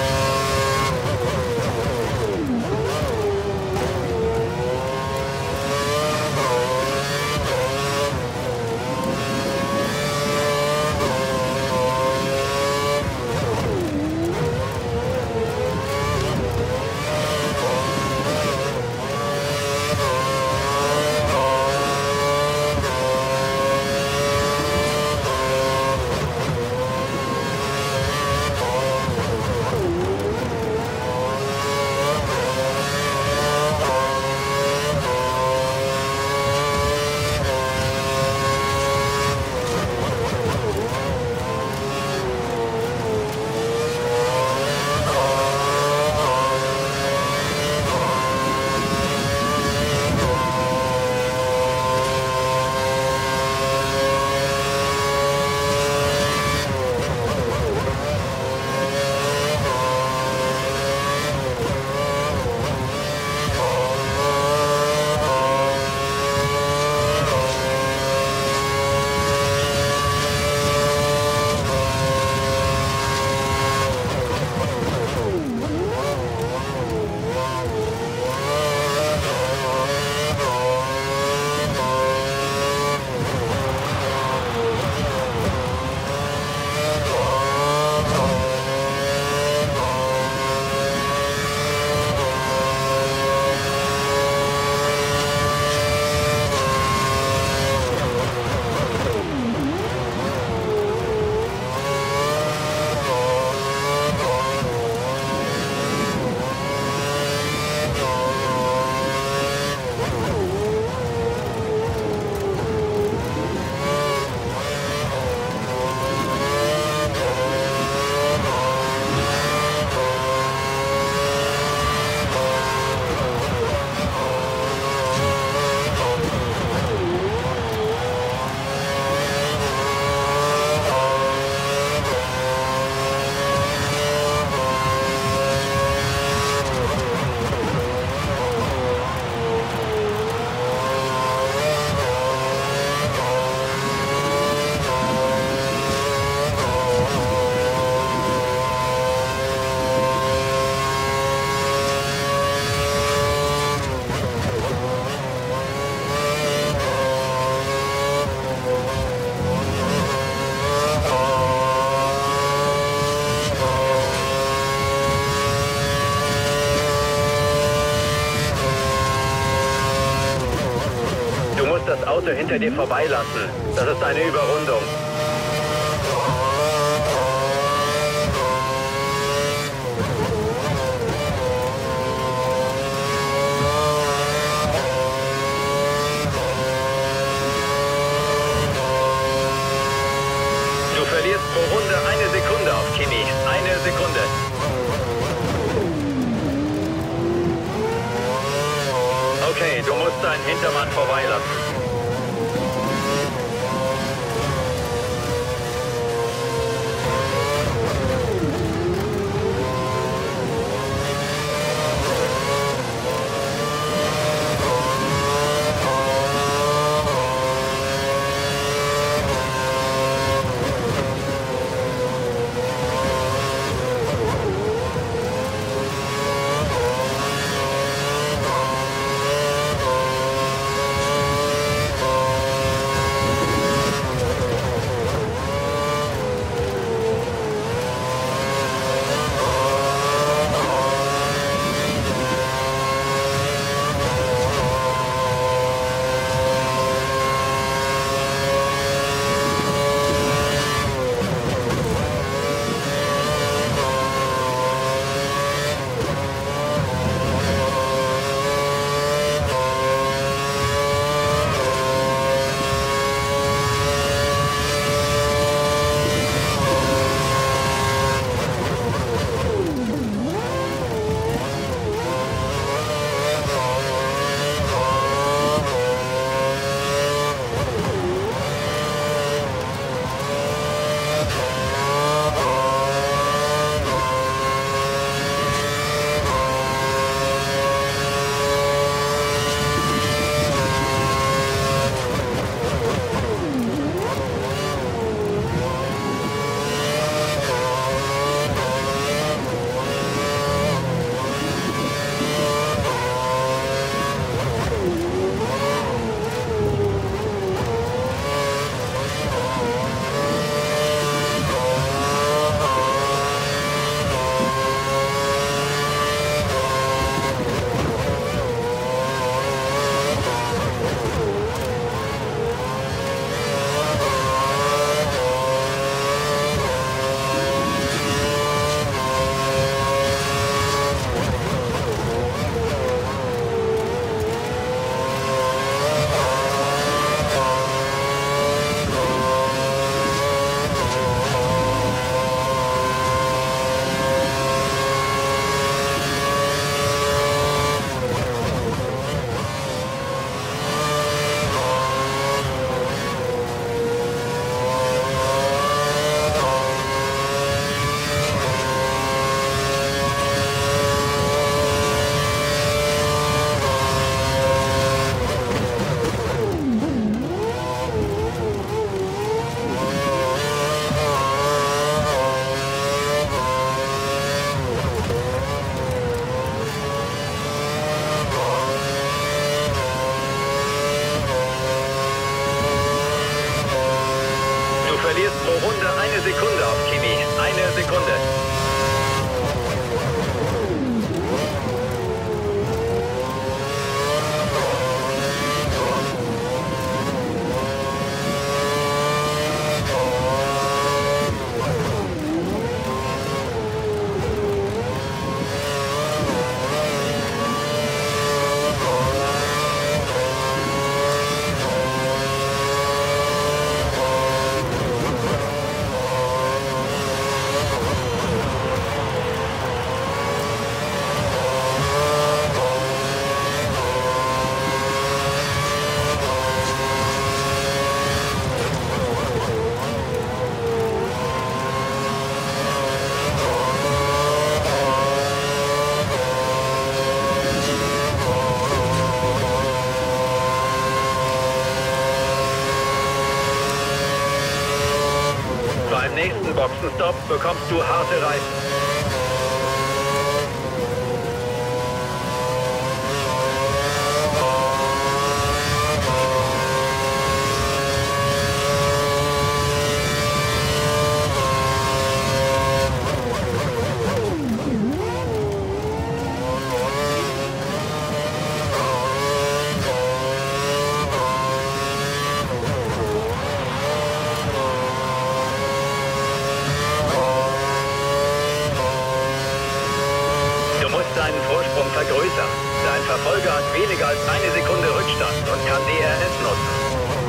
Das Auto hinter dir vorbeilassen. Das ist eine Überrundung. Du verlierst pro Runde 1 Sekunde auf Kimi. 1 Sekunde. Okay, du musst deinen Hintermann vorbeilassen. Pro Runde 1 Sekunde auf Kimi. 1 Sekunde. Beim nächsten Boxenstopp bekommst du harte Reifen. Deinen Vorsprung vergrößern. Dein Verfolger hat weniger als 1 Sekunde Rückstand und kann DRS nutzen.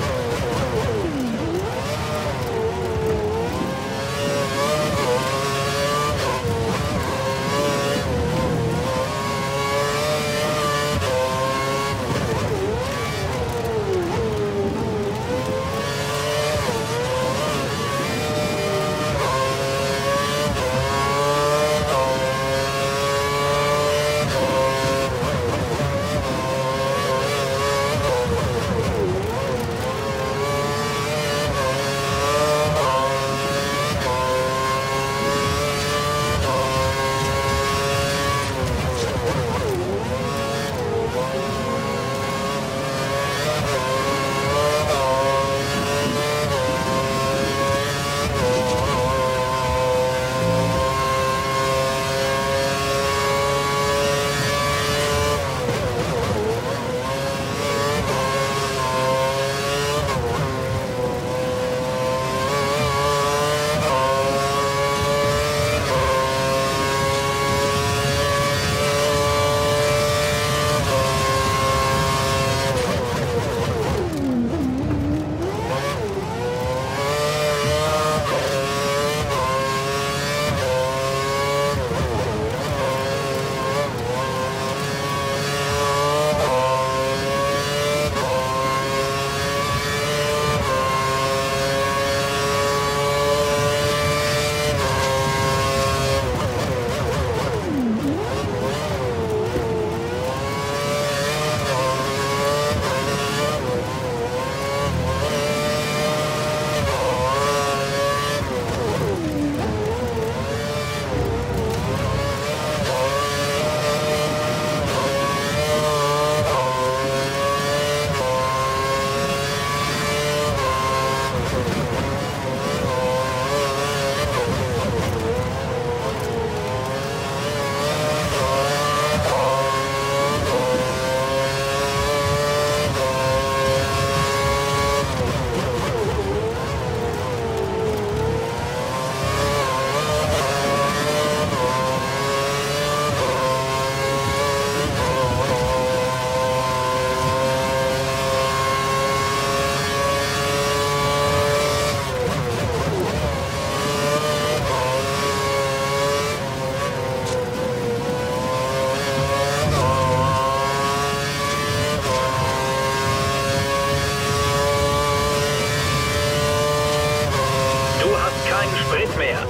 Mehr.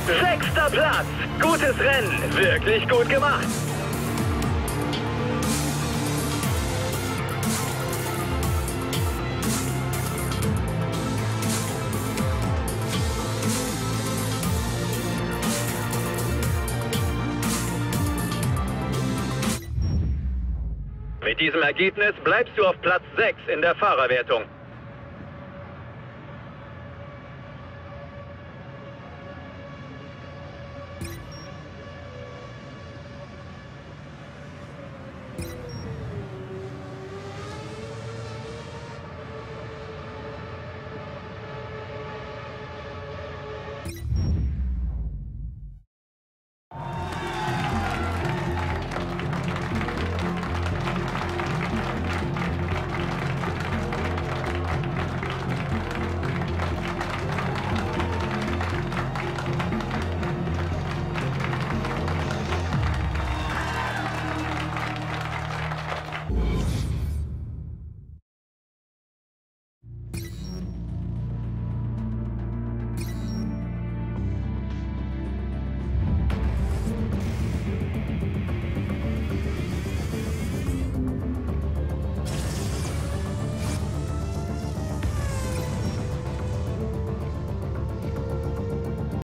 6. Platz. Gutes Rennen. Wirklich gut gemacht. Mit diesem Ergebnis bleibst du auf Platz 6 in der Fahrerwertung.